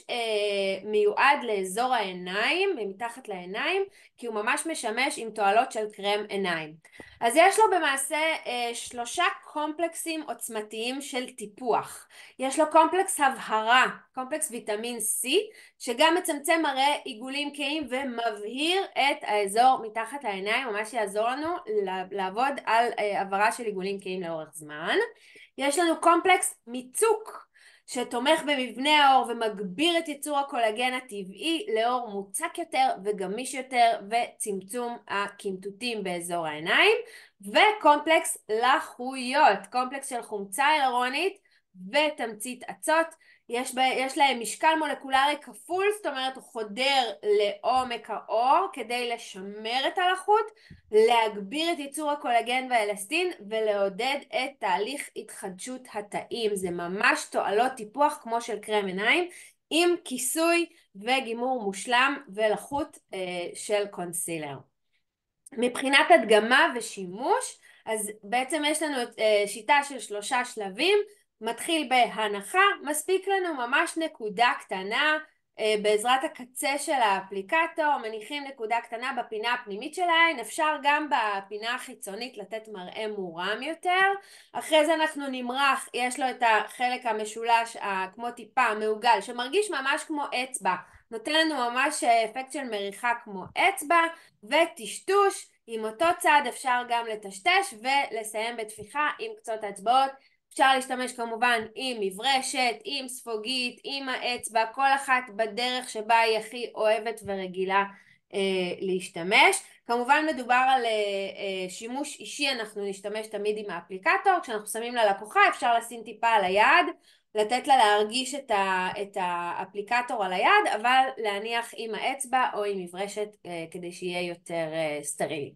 מיועד לאזור העיניים, מתחת לעיניים, כי הוא ממש משמש עם תועלות של קרם עיניים. אז יש לו במעשה 3 קומפלקסים עוצמתיים של טיפוח. יש לו קומפלקס הבהרה, קומפלקס ויטמין C, שגם מצמצם מראה עיגולים כהים ומבהיר את האזור מתחת לעיניים, ממש יעזור לנו לעבוד על הבהרה של עיגולים כהים לאורך זמן. יש לנו קומפלקס מיצוק שתומך במבנה העור ומגביר את ייצור הקולגן הטבעי לאור מוצק יותר וגמיש יותר וצמצום הקמטוטים באזור העיניים. וקומפלקס לחויות, קומפלקס של חומצה הילרונית ותמצית אצות. יש להם משקל מולקולרי כפול, זאת אומרת הוא חודר לעומק העור כדי לשמר את הלחות, להגביר את ייצור הקולגן והאלסטין ולעודד את תהליך התחדשות התאים. זה ממש תועלות טיפוח כמו של קרם עיניים עם כיסוי וגימור מושלם ולחות של קונסילר. מבחינת הדגמה ושימוש, אז בעצם יש לנו שיטה של 3 שלבים. מתחיל בהנחה, מספיק לנו ממש נקודה קטנה, בעזרת הקצה של האפליקטור, מניחים נקודה קטנה בפינה הפנימית של העין, אפשר גם בפינה החיצונית לתת מראה מורם יותר. אחרי זה אנחנו נמרח, יש לו את החלק המשולש כמו טיפה מעוגל, שמרגיש ממש כמו אצבע, נותן לנו ממש אפקט של מריחה כמו אצבע, וטשטוש, עם אותו צד אפשר גם לטשטש ולסיים בתפיחה עם קצות האצבעות. אפשר להשתמש כמובן עם מברשת, עם ספוגית, עם האצבע, כל אחת בדרך שבה היא הכי אוהבת ורגילה להשתמש. כמובן מדובר על שימוש אישי, אנחנו נשתמש תמיד עם האפליקטור, כשאנחנו שמים ללקוחה אפשר לשים טיפה על היד, לתת לה להרגיש את האפליקטור על היד, אבל להניח עם האצבע או עם מברשת כדי שיהיה יותר סטרילי.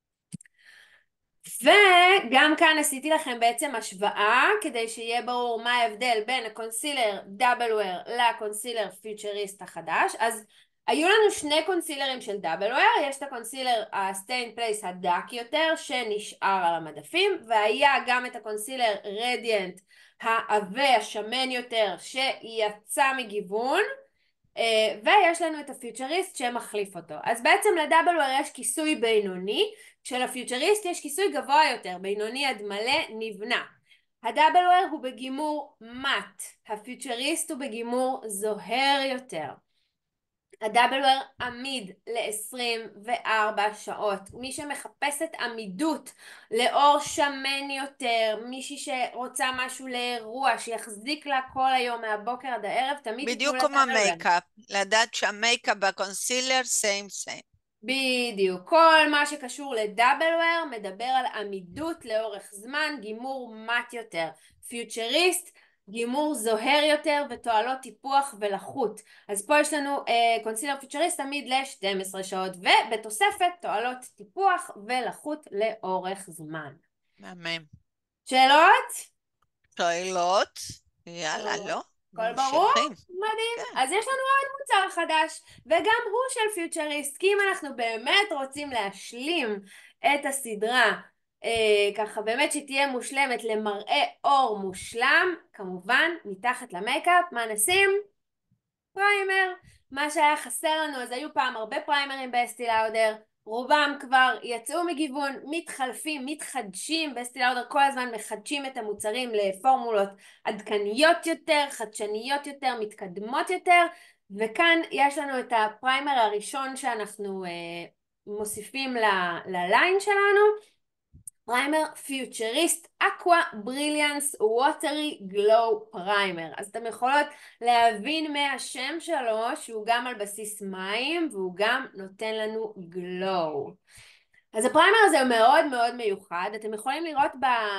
וגם כאן עשיתי לכם בעצם השוואה כדי שיהיה ברור מה ההבדל בין הקונסילר דאבלוור לקונסילר פיוטריסט החדש. אז היו לנו 2 קונסילרים של דאבלוור, יש את הקונסילר הסטיין פלייס הדק יותר שנשאר על המדפים, והיה גם את הקונסילר רדיאנט העבה השמן יותר שיצא מגיוון, ויש לנו את הפיוטריסט שמחליף אותו. אז בעצם לדאבלוור יש כיסוי בינוני, שלפיוטריסט יש כיסוי גבוה יותר, בינוני עד מלא נבנה. הדאבלוור הוא בגימור מט, הפיוטריסט הוא בגימור זוהר יותר. הדאבל-וויר עמיד ל-24 שעות. מי שמחפשת עמידות לאור שמן יותר, מישהי שרוצה משהו לאירוע, שיחזיק לה כל היום מהבוקר עד הערב, תמיד תתנו בדיוק לה כמו דאבל-וויר. מייקאפ, לדעת שהמייקאפ והקונסילר סיים. בדיוק. כל מה שקשור לדאבל-וויר מדבר על עמידות לאורך זמן, גימור מט יותר. פיוטריסט, גימור זוהר יותר ותועלות טיפוח ולחות. אז פה יש לנו קונסילר פיוטריסט עמיד ל-12 שעות, ובתוספת תועלות טיפוח ולחות לאורך זמן. מהמם. שאלות? שאלות? יאללה, לא? הכל ברור? ממשיכים. מדהים. כן. אז יש לנו עוד מוצר חדש, וגם הוא של פיוטריסט, כי אם אנחנו באמת רוצים להשלים את הסדרה, ככה באמת שתהיה מושלמת למראה אור מושלם, כמובן מתחת למייקאפ, מה נשים? פריימר. מה שהיה חסר לנו, אז היו פעם הרבה פריימרים באסטי לאודר, רובם כבר יצאו מגיוון, מתחלפים, מתחדשים, באסטי לאודר כל הזמן מחדשים את המוצרים לפורמולות עדכניות יותר, חדשניות יותר, מתקדמות יותר, וכאן יש לנו את הפריימר הראשון שאנחנו מוסיפים לליין שלנו, פריימר פיוטריסט אקווה בריליאנס ווטרי גלו פריימר. אז אתם יכולות להבין מהשם שלו שהוא גם על בסיס מים והוא גם נותן לנו גלו. אז הפריימר הזה הוא מאוד מאוד מיוחד, אתם יכולים לראות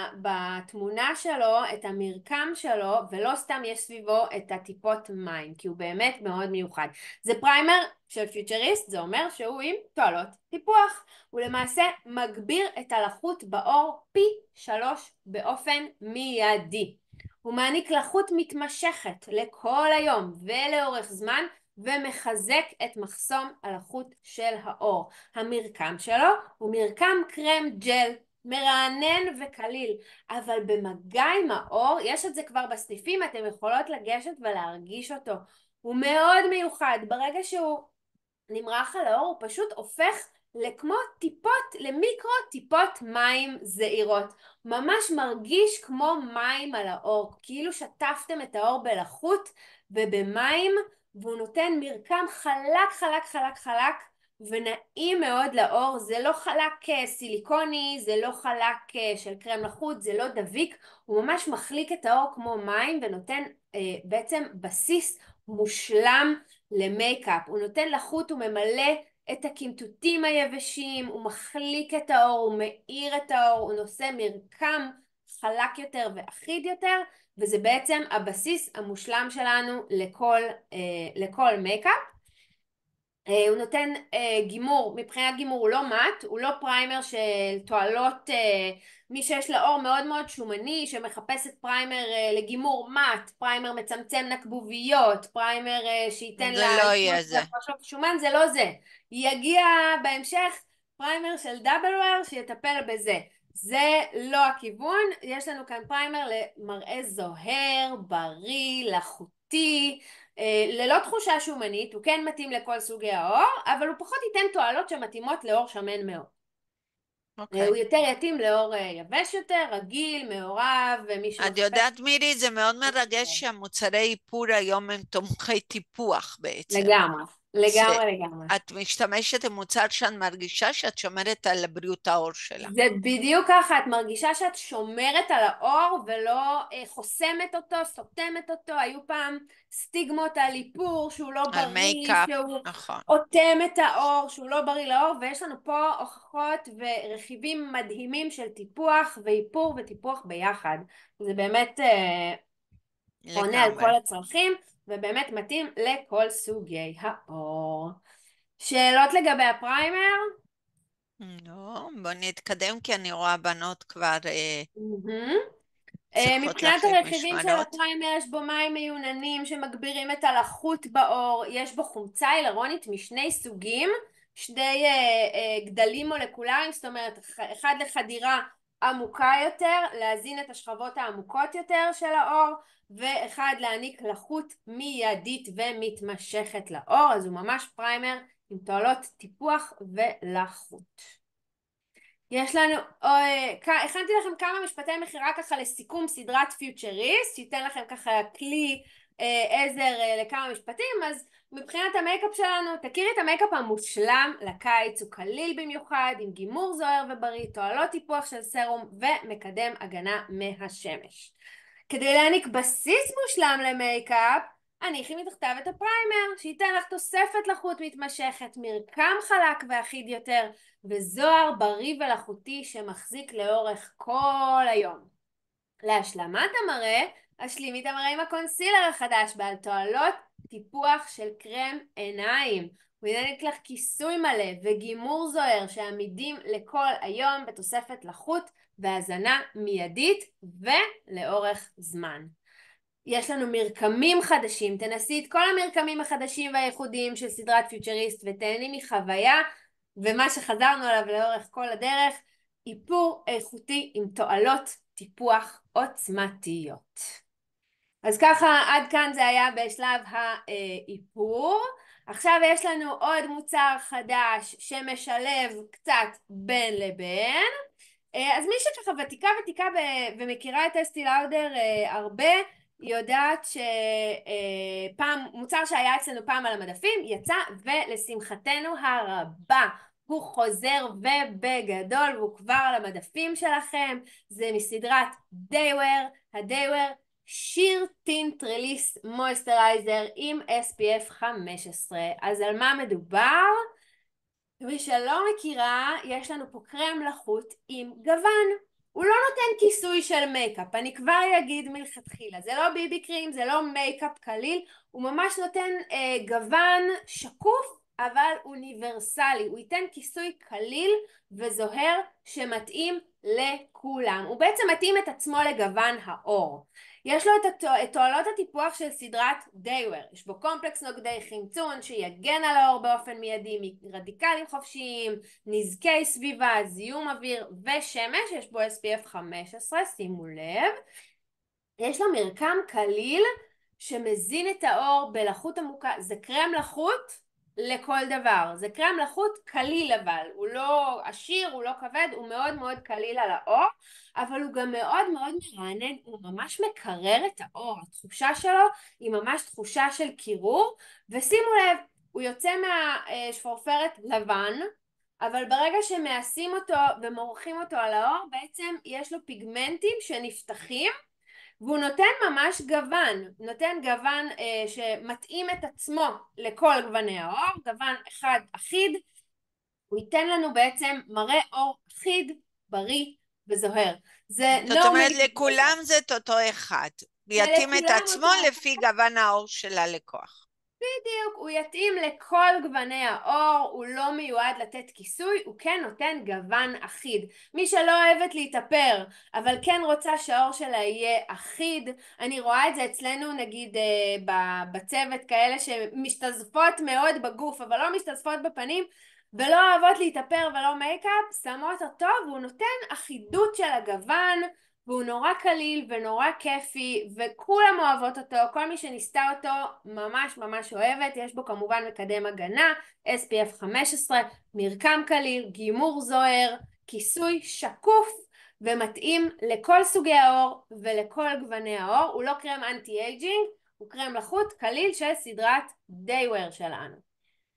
בתמונה שלו את המרקם שלו, ולא סתם יש סביבו את הטיפות מים, כי הוא באמת מאוד מיוחד. זה פריימר של פיוטריסט, זה אומר שהוא עם תועלות טיפוח, הוא למעשה מגביר את הלחות בעור פי 3 באופן מיידי. הוא מעניק לחות מתמשכת לכל היום ולאורך זמן, ומחזק את מחסום הלחות של האור. המרקם שלו הוא מרקם קרם ג'ל, מרענן וקליל, אבל במגע עם האור, יש את זה כבר בסניפים, אתם יכולות לגשת ולהרגיש אותו. הוא מאוד מיוחד, ברגע שהוא נמרח על האור, הוא פשוט הופך לכמו טיפות, למיקרו טיפות מים זעירות. ממש מרגיש כמו מים על האור, כאילו שטפתם את האור בלחות ובמים, והוא נותן מרקם חלק חלק חלק חלק ונעים מאוד לאור. זה לא חלק סיליקוני, זה לא חלק של קרם לחות, זה לא דביק, הוא ממש מחליק את האור כמו מים ונותן בעצם בסיס מושלם למייקאפ. הוא נותן לחות, הוא ממלא את הקמטוטים היבשים, הוא מחליק את האור, הוא מאיר את האור, הוא נושא מרקם חלק יותר ואחיד יותר, וזה בעצם הבסיס המושלם שלנו לכל מייקאפ. הוא נותן גימור, מבחינת גימור הוא לא מט, הוא לא פריימר של תועלות, מי שיש לה אור מאוד מאוד שומני, שמחפשת פריימר לגימור מט, פריימר מצמצם נקבוביות, פריימר שייתן זה לה לא יהיה זה. שומן, זה לא זה. יגיע בהמשך פריימר של דאבל-וויר שיטפל בזה. זה לא הכיוון, יש לנו כאן פריימר למראה זוהר, בריא, לחוטי, ללא תחושה שומנית, הוא כן מתאים לכל סוגי האור, אבל הוא פחות ייתן תועלות שמתאימות לאור שמן מאוד. הוא יותר יתאים לאור יבש יותר, רגיל, מעורב, ומי שמחפש... את יודעת מירי, זה מאוד מרגש שהמוצרי איפור היום הם תומכי טיפוח בעצם. לגמרי, לגמרי, לגמרי. את משתמשת במוצר שאת מרגישה שאת שומרת על בריאות העור שלה. זה בדיוק ככה, את מרגישה שאת שומרת על האור ולא חוסמת אותו, סותמת אותו. היו פעם סטיגמות על איפור שהוא לא בריא, מייקאפ, שהוא נכון. אוטם את האור, שהוא לא בריא לאור, ויש לנו פה הוכחות ורכיבים מדהימים של טיפוח ואיפור וטיפוח ביחד. זה באמת עונה על כל הצרכים ובאמת מתאים לכל סוגי האור. שאלות לגבי הפריימר? לא, בוא נתקדם כי אני רואה בנות כבר צריכות מבחינת להחליף הרכיבים של משמרות. הפריימר יש בו מים מיוננים שמגבירים את הלחות בעור, יש בו חומצה הילרונית משני סוגים, שני גדלים מולקולריים, זאת אומרת אחד לחדירה עמוקה יותר, להזין את השכבות העמוקות יותר של האור, ואחד להעניק לחות מיידית ומתמשכת לאור. אז הוא ממש פריימר עם תועלות טיפוח ולחות. יש לנו, הכנתי לכם כמה משפטי מחירה ככה לסיכום סדרת פיוטריסט, שייתן לכם ככה כלי עזר לכמה משפטים. אז מבחינת המייקאפ שלנו, תכירי את המייקאפ המושלם לקיץ, הוא קליל במיוחד, עם גימור זוהר ובריא, תועלות טיפוח של סרום ומקדם הגנה מהשמש. כדי להעניק בסיס מושלם למייקאפ, הניחי מתחתיו את הפריימר, שייתן לך תוספת לחות מתמשכת, מרקם חלק ואחיד יותר, וזוהר בריא ולחותי שמחזיק לאורך כל היום. להשלמת המראה, השלימי את המראה עם הקונסילר החדש, בעל תועלות טיפוח של קרם עיניים. הוא יעניק לך כיסוי מלא וגימור זוהר שעמידים לכל היום בתוספת לחות והזנה מיידית ולאורך זמן. יש לנו מרקמים חדשים, תנסי את כל המרקמים החדשים והייחודיים של סדרת פיוטריסט ותהני מחוויה, ומה שחזרנו עליו לאורך כל הדרך, איפור איכותי עם תועלות טיפוח עוצמתיות. אז ככה עד כאן זה היה בשלב האיפור. עכשיו יש לנו עוד מוצר חדש שמשלב קצת בין לבין. אז מי שככה ותיקה ומכירה את אסתי לאודר הרבה, היא יודעת שפעם מוצר שהיה אצלנו פעם על המדפים יצא, ולשמחתנו הרבה הוא חוזר ובגדול, והוא כבר על המדפים שלכם. זה מסדרת דייוור, הדייוור שיר טינט רליס מויסטרייזר עם SPF 15. אז על מה מדובר? מי שלא מכירה, יש לנו פה קרם לחות עם גוון. הוא לא נותן כיסוי של מייקאפ, אני כבר אגיד מלכתחילה, זה לא ביבי קרים, זה לא מייקאפ קליל, הוא ממש נותן גוון שקוף אבל אוניברסלי, הוא ייתן כיסוי קליל וזוהר שמתאים לכולם, הוא בעצם מתאים את עצמו לגוון האור. יש לו את תועלות הטיפוח של סדרת דייוור, יש בו קומפלקס נוגדי חמצון שיגן על האור באופן מיידי מרדיקלים חופשיים, נזקי סביבה, זיהום אוויר ושמש, יש בו SPF 15, שימו לב. יש לו מרקם קליל שמזין את האור בלחות עמוקה, זה קרם לחות לכל דבר, זה קרם לחות קליל, אבל הוא לא עשיר, הוא לא כבד, הוא מאוד מאוד קליל על האור, אבל הוא גם מאוד מאוד מרענן, הוא ממש מקרר את האור, התחושה שלו היא ממש תחושה של קירור, ושימו לב, הוא יוצא מהשפורפרת לבן, אבל ברגע שמעשים אותו ומורחים אותו על האור, בעצם יש לו פיגמנטים שנפתחים, והוא נותן ממש גוון, נותן גוון שמתאים את עצמו לכל גווני האור, גוון אחד אחיד, הוא ייתן לנו בעצם מראה אור אחיד, בריא וזוהר. זאת אומרת, לכולם זה אותו אחד, יתאים את עצמו לפי גוון האור של הלקוח. בדיוק, הוא יתאים לכל גווני האור, הוא לא מיועד לתת כיסוי, הוא כן נותן גוון אחיד. מי שלא אוהבת להתאפר, אבל כן רוצה שהאור שלה יהיה אחיד, אני רואה את זה אצלנו נגיד בצוות, כאלה שמשתזפות מאוד בגוף, אבל לא משתזפות בפנים, ולא אוהבות להתאפר ולא מייקאפ, שמות אותו והוא נותן אחידות של הגוון, והוא נורא קליל ונורא כיפי, וכולם אוהבות אותו, כל מי שניסתה אותו ממש ממש אוהבת. יש בו כמובן מקדם הגנה, SPF 15, מרקם קליל, גימור זוהר, כיסוי שקוף, ומתאים לכל סוגי האור ולכל גווני האור. הוא לא קרם אנטי אייג'ינג, הוא קרם לחות קליל של סדרת דייוור שלנו.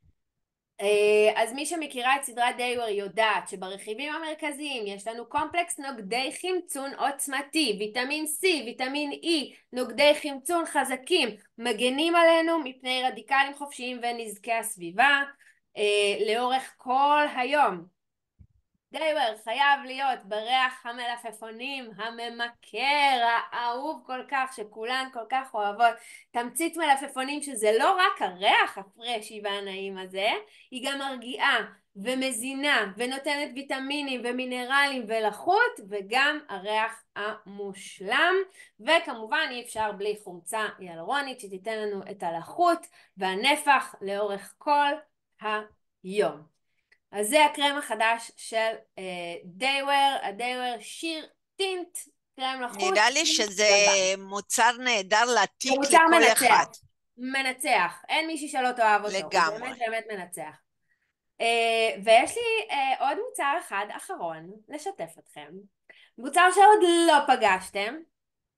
אז מי שמכירה את סדרת דייוור יודעת שברכיבים המרכזיים יש לנו קומפלקס נוגדי חמצון עוצמתי, ויטמין C, ויטמין E, נוגדי חמצון חזקים, מגנים עלינו מפני רדיקלים חופשיים ונזקי הסביבה לאורך כל היום. דייוור חייב להיות בריח המלפפונים הממכר, האהוב כל כך, שכולן כל כך אוהבות. תמצית מלפפונים שזה לא רק הריח הפרשי והנעים הזה, היא גם מרגיעה ומזינה ונותנת ויטמינים ומינרלים ולחות, וגם הריח המושלם. וכמובן אי אפשר בלי חומצה היאלורונית שתיתן לנו את הלחות והנפח לאורך כל היום. אז זה הקרם החדש של דייוור, הדייוור שיר טינט, קרם לחוץ. נראה לי שזה מוצר נהדר להתיק לכל אחד. מנצח, אין מישהי שלא תאהב אותו. לגמרי. הוא באמת באמת מנצח. ויש לי עוד מוצר אחד אחרון לשתף אתכם. מוצר שעוד לא פגשתם,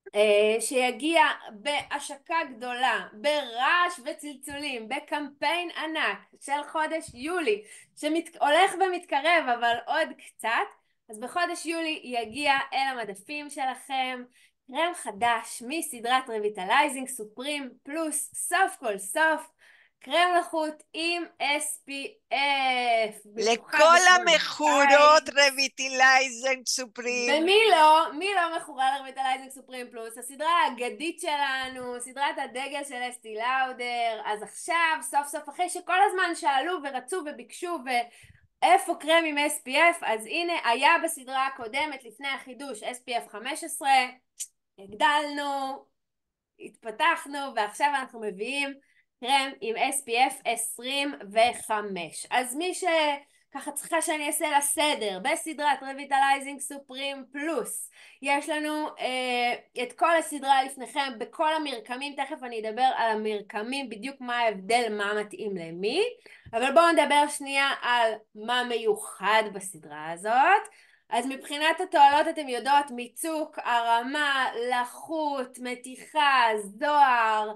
שיגיע בהשקה גדולה, ברעש וצלצולים, בקמפיין ענק של חודש יולי, שהולך ומתקרב אבל עוד קצת, אז בחודש יולי יגיע אל המדפים שלכם קרם חדש מסדרת ריביטלייזינג סופרים פלוס, סוף כל סוף קרם לחוט עם SPF. לכל המכורות ריביטלייזינג סופרים. מי לא מכורה לריביטלייזינג סופרים פלוס? הסדרה האגדית שלנו, סדרת הדגל של אסתי לאודר. אז עכשיו, סוף סוף, אחרי שכל הזמן שאלו ורצו וביקשו ואיפה קרם עם SPF, אז הנה, היה בסדרה הקודמת לפני החידוש SPF 15, הגדלנו, התפתחנו, ועכשיו אנחנו מביאים קרם עם SPF 25. אז מי שככה צריכה שאני אעשה לה סדר, בסדרת ריביטלייזינג סופרים פלוס, יש לנו את כל הסדרה לפניכם בכל המרקמים, תכף אני אדבר על המרקמים, בדיוק מה ההבדל, מה מתאים למי, אבל בואו נדבר שנייה על מה מיוחד בסדרה הזאת. אז מבחינת התועלות אתם יודעות, מיצוק, הרמה, לחות, מתיחה, זוהר,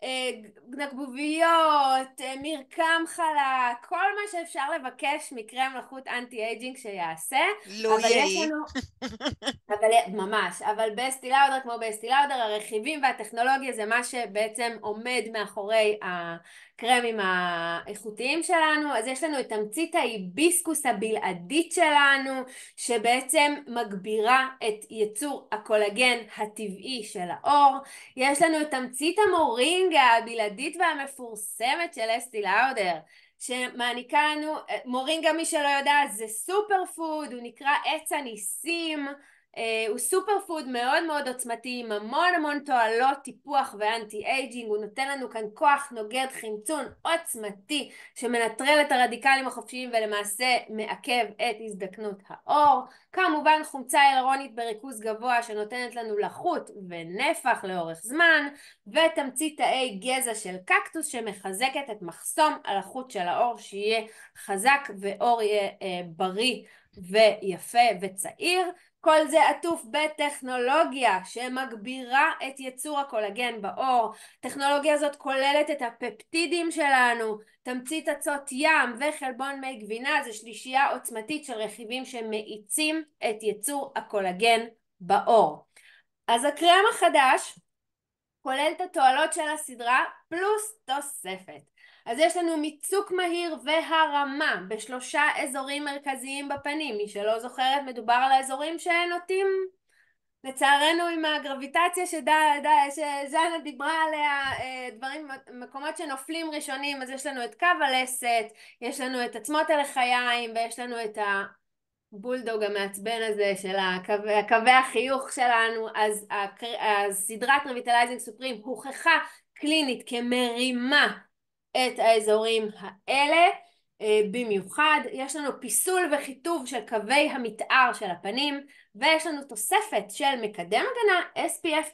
נקבוביות, מרקם חלק, כל מה שאפשר לבקש מקרם לחות אנטי אייג'ינג שיעשה. לא יהי. ממש, אבל באסטי לאודר, כמו באסטי לאודר, הרכיבים והטכנולוגיה זה מה שבעצם עומד מאחורי הקרמים האיכותיים שלנו. אז יש לנו את תמצית ההיביסקוס הבלעדית שלנו, שבעצם מגבירה את ייצור הקולגן הטבעי של העור. יש לנו את תמצית המורינגה הבלעדית והמפורסמת של אסטי לאודר, שמעניקה לנו, מורינגה מי שלא יודע זה סופר פוד, הוא נקרא עץ הניסים, הוא סופר פוד מאוד מאוד עוצמתי עם המון תועלות טיפוח ואנטי אייג'ינג, הוא נותן לנו כאן כוח נוגד חמצון עוצמתי שמנטרל את הרדיקלים החופשיים ולמעשה מעכב את הזדקנות העור. כמובן חומצה הילרונית בריכוז גבוה שנותנת לנו לחות ונפח לאורך זמן, ותמצית תאי גזע של קקטוס שמחזקת את מחסום הלחות של העור שיהיה חזק ועור יהיה בריא ויפה וצעיר. כל זה עטוף בטכנולוגיה שמגבירה את ייצור הקולגן בעור. הטכנולוגיה הזאת כוללת את הפפטידים שלנו, תמצית אצות ים וחלבון מי גבינה, זה שלישייה עוצמתית של רכיבים שמאיצים את ייצור הקולגן בעור. אז הקרם החדש כולל את התועלות של הסדרה פלוס תוספת. אז יש לנו מיצוק מהיר והרמה בשלושה אזורים מרכזיים בפנים. מי שלא זוכרת, מדובר על האזורים שנוטים לצערנו עם הגרביטציה שז'אנה דיברה עליה, דברים, מקומות שנופלים ראשונים. אז יש לנו את קו הלסת, יש לנו את עצמות הלחיים ויש לנו את הבולדוג המעצבן הזה של קווי החיוך שלנו. אז סדרת ריביטלייזינג סופרים הוכחה קלינית כמרימה את האזורים האלה. במיוחד יש לנו פיסול וחיטוב של קווי המתאר של הפנים, ויש לנו תוספת של מקדם הגנה SPF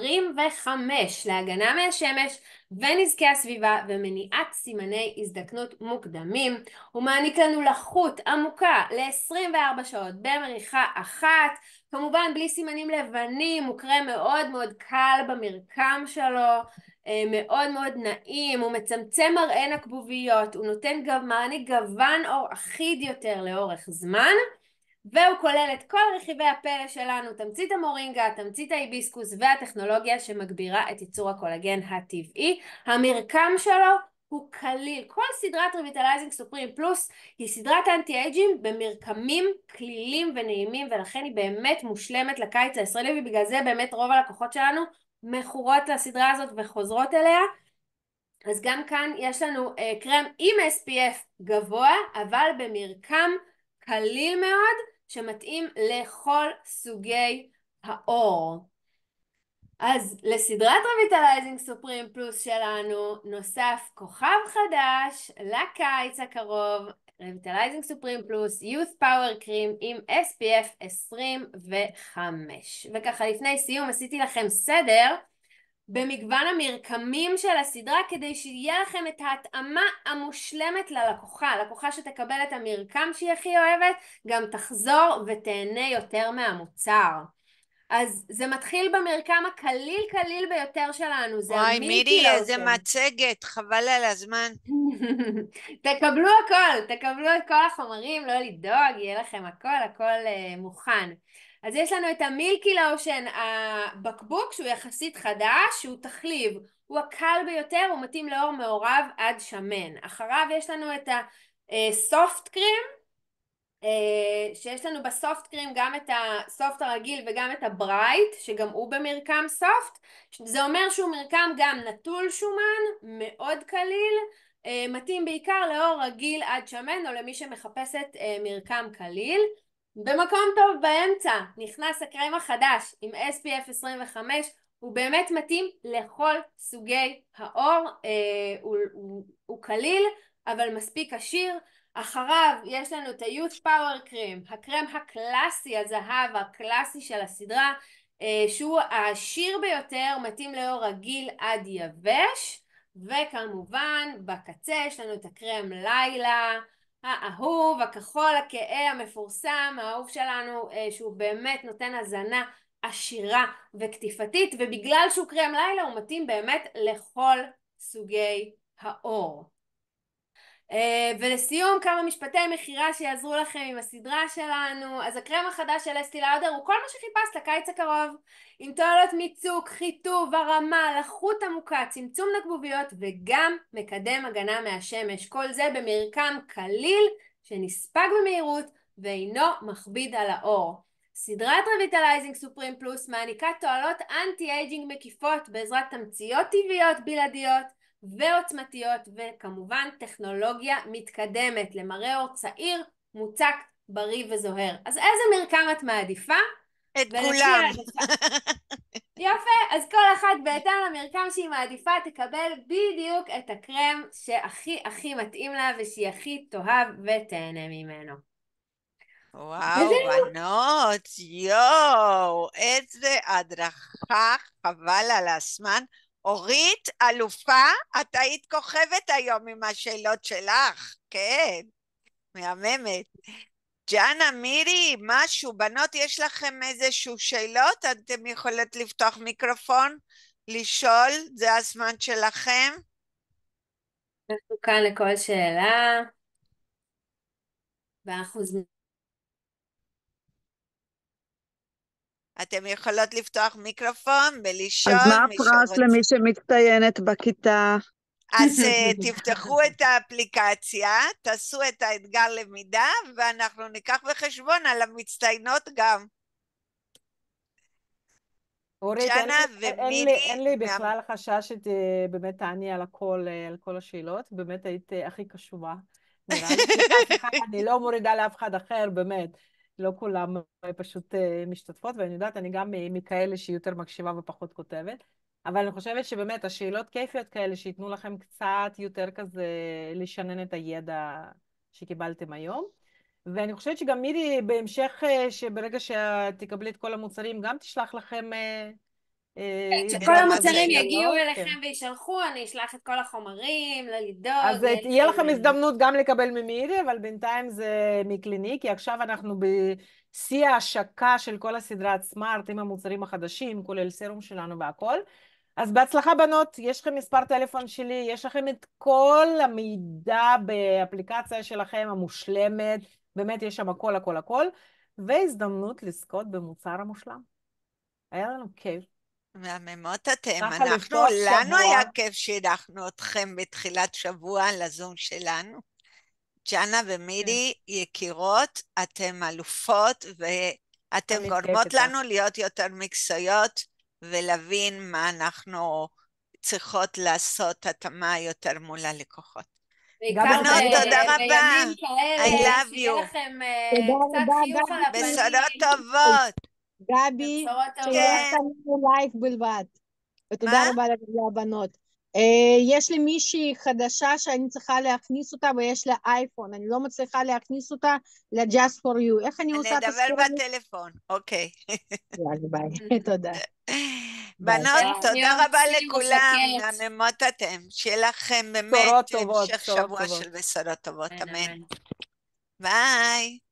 25 להגנה מהשמש ונזקי הסביבה ומניעת סימני הזדקנות מוקדמים. הוא מעניק לנו לחות עמוקה ל-24 שעות במריחה אחת, כמובן בלי סימנים לבנים, הוא קרם מאוד מאוד קל במרקם שלו, מאוד מאוד נעים, הוא מצמצם מראה נקבוביות, הוא נותן מעניק גוון אור אחיד יותר לאורך זמן, והוא כולל את כל רכיבי הפלא שלנו, תמצית המורינגה, תמצית ההיביסקוס והטכנולוגיה שמגבירה את ייצור הקולגן הטבעי. המרקם שלו הוא קליל. כל סדרת ריביטלייזינג סופרים פלוס היא סדרת אנטי אייג'ינג במרקמים כלילים ונעימים, ולכן היא באמת מושלמת לקיץ הישראלי, ובגלל זה באמת רוב הלקוחות שלנו מכורות לסדרה הזאת וחוזרות אליה. אז גם כאן יש לנו קרם עם SPF גבוה, אבל במרקם קליל מאוד, שמתאים לכל סוגי העור. אז לסדרת ריביטלייזינג סופרים פלוס שלנו נוסף כוכב חדש לקיץ הקרוב, ריביטלייזינג סופרים פלוס Youth Power Cream עם SPF 25. וככה לפני סיום עשיתי לכם סדר במגוון המרקמים של הסדרה כדי שיהיה לכם את ההתאמה המושלמת ללקוחה. לקוחה שתקבל את המרקם שהיא הכי אוהבת גם תחזור ותהנה יותר מהמוצר. אז זה מתחיל במרקם הקליל ביותר שלנו, זה וואי, המילקי מירי, איזה לושן. מצגת, חבל על הזמן. תקבלו הכל, תקבלו את כל החומרים, לא לדאוג, יהיה לכם הכל מוכן. אז יש לנו את המילקי לושן, הבקבוק שהוא יחסית חדש, שהוא תחליב, הוא הקל ביותר, הוא מתאים לאור מעורב עד שמן. אחריו יש לנו את הסופט קרים, שיש לנו בסופט קרים גם את הסופט הרגיל וגם את הברייט, שגם הוא במרקם סופט. זה אומר שהוא מרקם גם נטול שומן, מאוד קליל, מתאים בעיקר לאור רגיל עד שמן, או למי שמחפשת מרקם קליל. במקום טוב באמצע נכנס הקרם החדש עם SPF 25, הוא באמת מתאים לכל סוגי האור, הוא קליל אבל מספיק עשיר. אחריו יש לנו את ה-Youth Power Cream, הקרם הקלאסי, הזהב הקלאסי של הסדרה, שהוא העשיר ביותר, מתאים לאור רגיל עד יבש. וכמובן בקצה יש לנו את הקרם לילה, האהוב, הכחול הכהה המפורסם, האהוב שלנו, שהוא באמת נותן הזנה עשירה וקטיפתית, ובגלל שהוא קרם לילה הוא מתאים באמת לכל סוגי האור. ולסיום כמה משפטי מחירה שיעזרו לכם עם הסדרה שלנו. אז הקרם החדש של אסתי לאודר הוא כל מה שחיפשת לקיץ הקרוב, עם תועלות מיצוק, חיטוב, הרמה, לחות עמוקה, צמצום נקבוביות וגם מקדם הגנה מהשמש, כל זה במרקם קליל שנספג במהירות ואינו מכביד על האור. סדרת רויטלייזינג סופרים פלוס מעניקה תועלות אנטי אייג'ינג מקיפות בעזרת תמציות טבעיות בלעדיות ועוצמתיות, וכמובן טכנולוגיה מתקדמת למראה אור צעיר, מוצק, בריא וזוהר. אז איזה מרקם את מעדיפה? את כולם. יפה, אז כל אחת בהתאם למרקם שהיא מעדיפה תקבל בדיוק את הקרם שהכי הכי מתאים לה ושהיא הכי תאהב ותהנה ממנו. וואו, בנות, יואו, איזה הדרכה, חבל על הזמן. אורית, אלופה, את היית כוכבת היום עם השאלות שלך, כן, מהממת. ג'אנה, מירי, משהו, בנות, יש לכם איזשהו שאלות? אתם יכולות לפתוח מיקרופון, לשאול, זה הזמן שלכם. אנחנו כאן לכל שאלה, ואנחנו... אתם יכולות לפתוח מיקרופון ולשאול. אז מה הפרס למי שמצטיינת בכיתה? אז תפתחו את האפליקציה, תעשו את האתגר למידה, ואנחנו ניקח בחשבון על המצטיינות גם. אורית, ג'אנה ומירי. אין לי בכלל חשש שבאמת תעני על כל השאלות, באמת היית הכי קשובה. נראה לי אני לא מורידה לאף אחד אחר, באמת. לא כולם פשוט משתתפות, ואני יודעת, אני גם מכאלה שהיא יותר מקשיבה ופחות כותבת, אבל אני חושבת שבאמת השאלות כיפיות כאלה שיתנו לכם קצת יותר כזה לשנן את הידע שקיבלתם היום. ואני חושבת שגם מירי בהמשך, שברגע שתקבלי את כל המוצרים, גם תשלח לכם... שכל המוצרים יגיעו אליכם וישלחו, אני אשלח את כל החומרים, לא לדאוג. אז יהיה לכם הזדמנות גם לקבל ממירי, אבל בינתיים זה מקליני, כי עכשיו אנחנו בשיא ההשקה של כל הסדרת סמארט עם המוצרים החדשים, כולל סרום שלנו והכל. אז בהצלחה בנות, יש לכם מספר טלפון שלי, יש לכם את כל המידע באפליקציה שלכם המושלמת, באמת יש שם הכל, והזדמנות לזכות במוצר המושלם. היה לנו כיף. מהממות אתם, לנו היה כיף שאירחנו אתכם בתחילת שבוע לזום שלנו. ג'אנה ומירי יקירות, אתם אלופות, ואתם גורמות לנו להיות יותר מקצועיות, ולהבין מה אנחנו צריכות לעשות התאמה יותר מול הלקוחות. בנות, תודה רבה. I love you. שיהיה לכם קצת חיוך על הפנים. בשורות טובות. גבי, שיהיה לנו לייב בלבד. ותודה רבה לבנות. יש לי מישהי חדשה שאני צריכה להכניס אותה, ויש לה אייפון, אני לא מצליחה להכניס אותה ל-Just for you. איך אני עושה את הספורט? נדבר בטלפון, אוקיי. יאללה, ביי, תודה. בנות, תודה רבה לכולם, מהממות אתם, שיהיה לכם באמת המשך שבוע של בשורות טובות, אמן. ביי.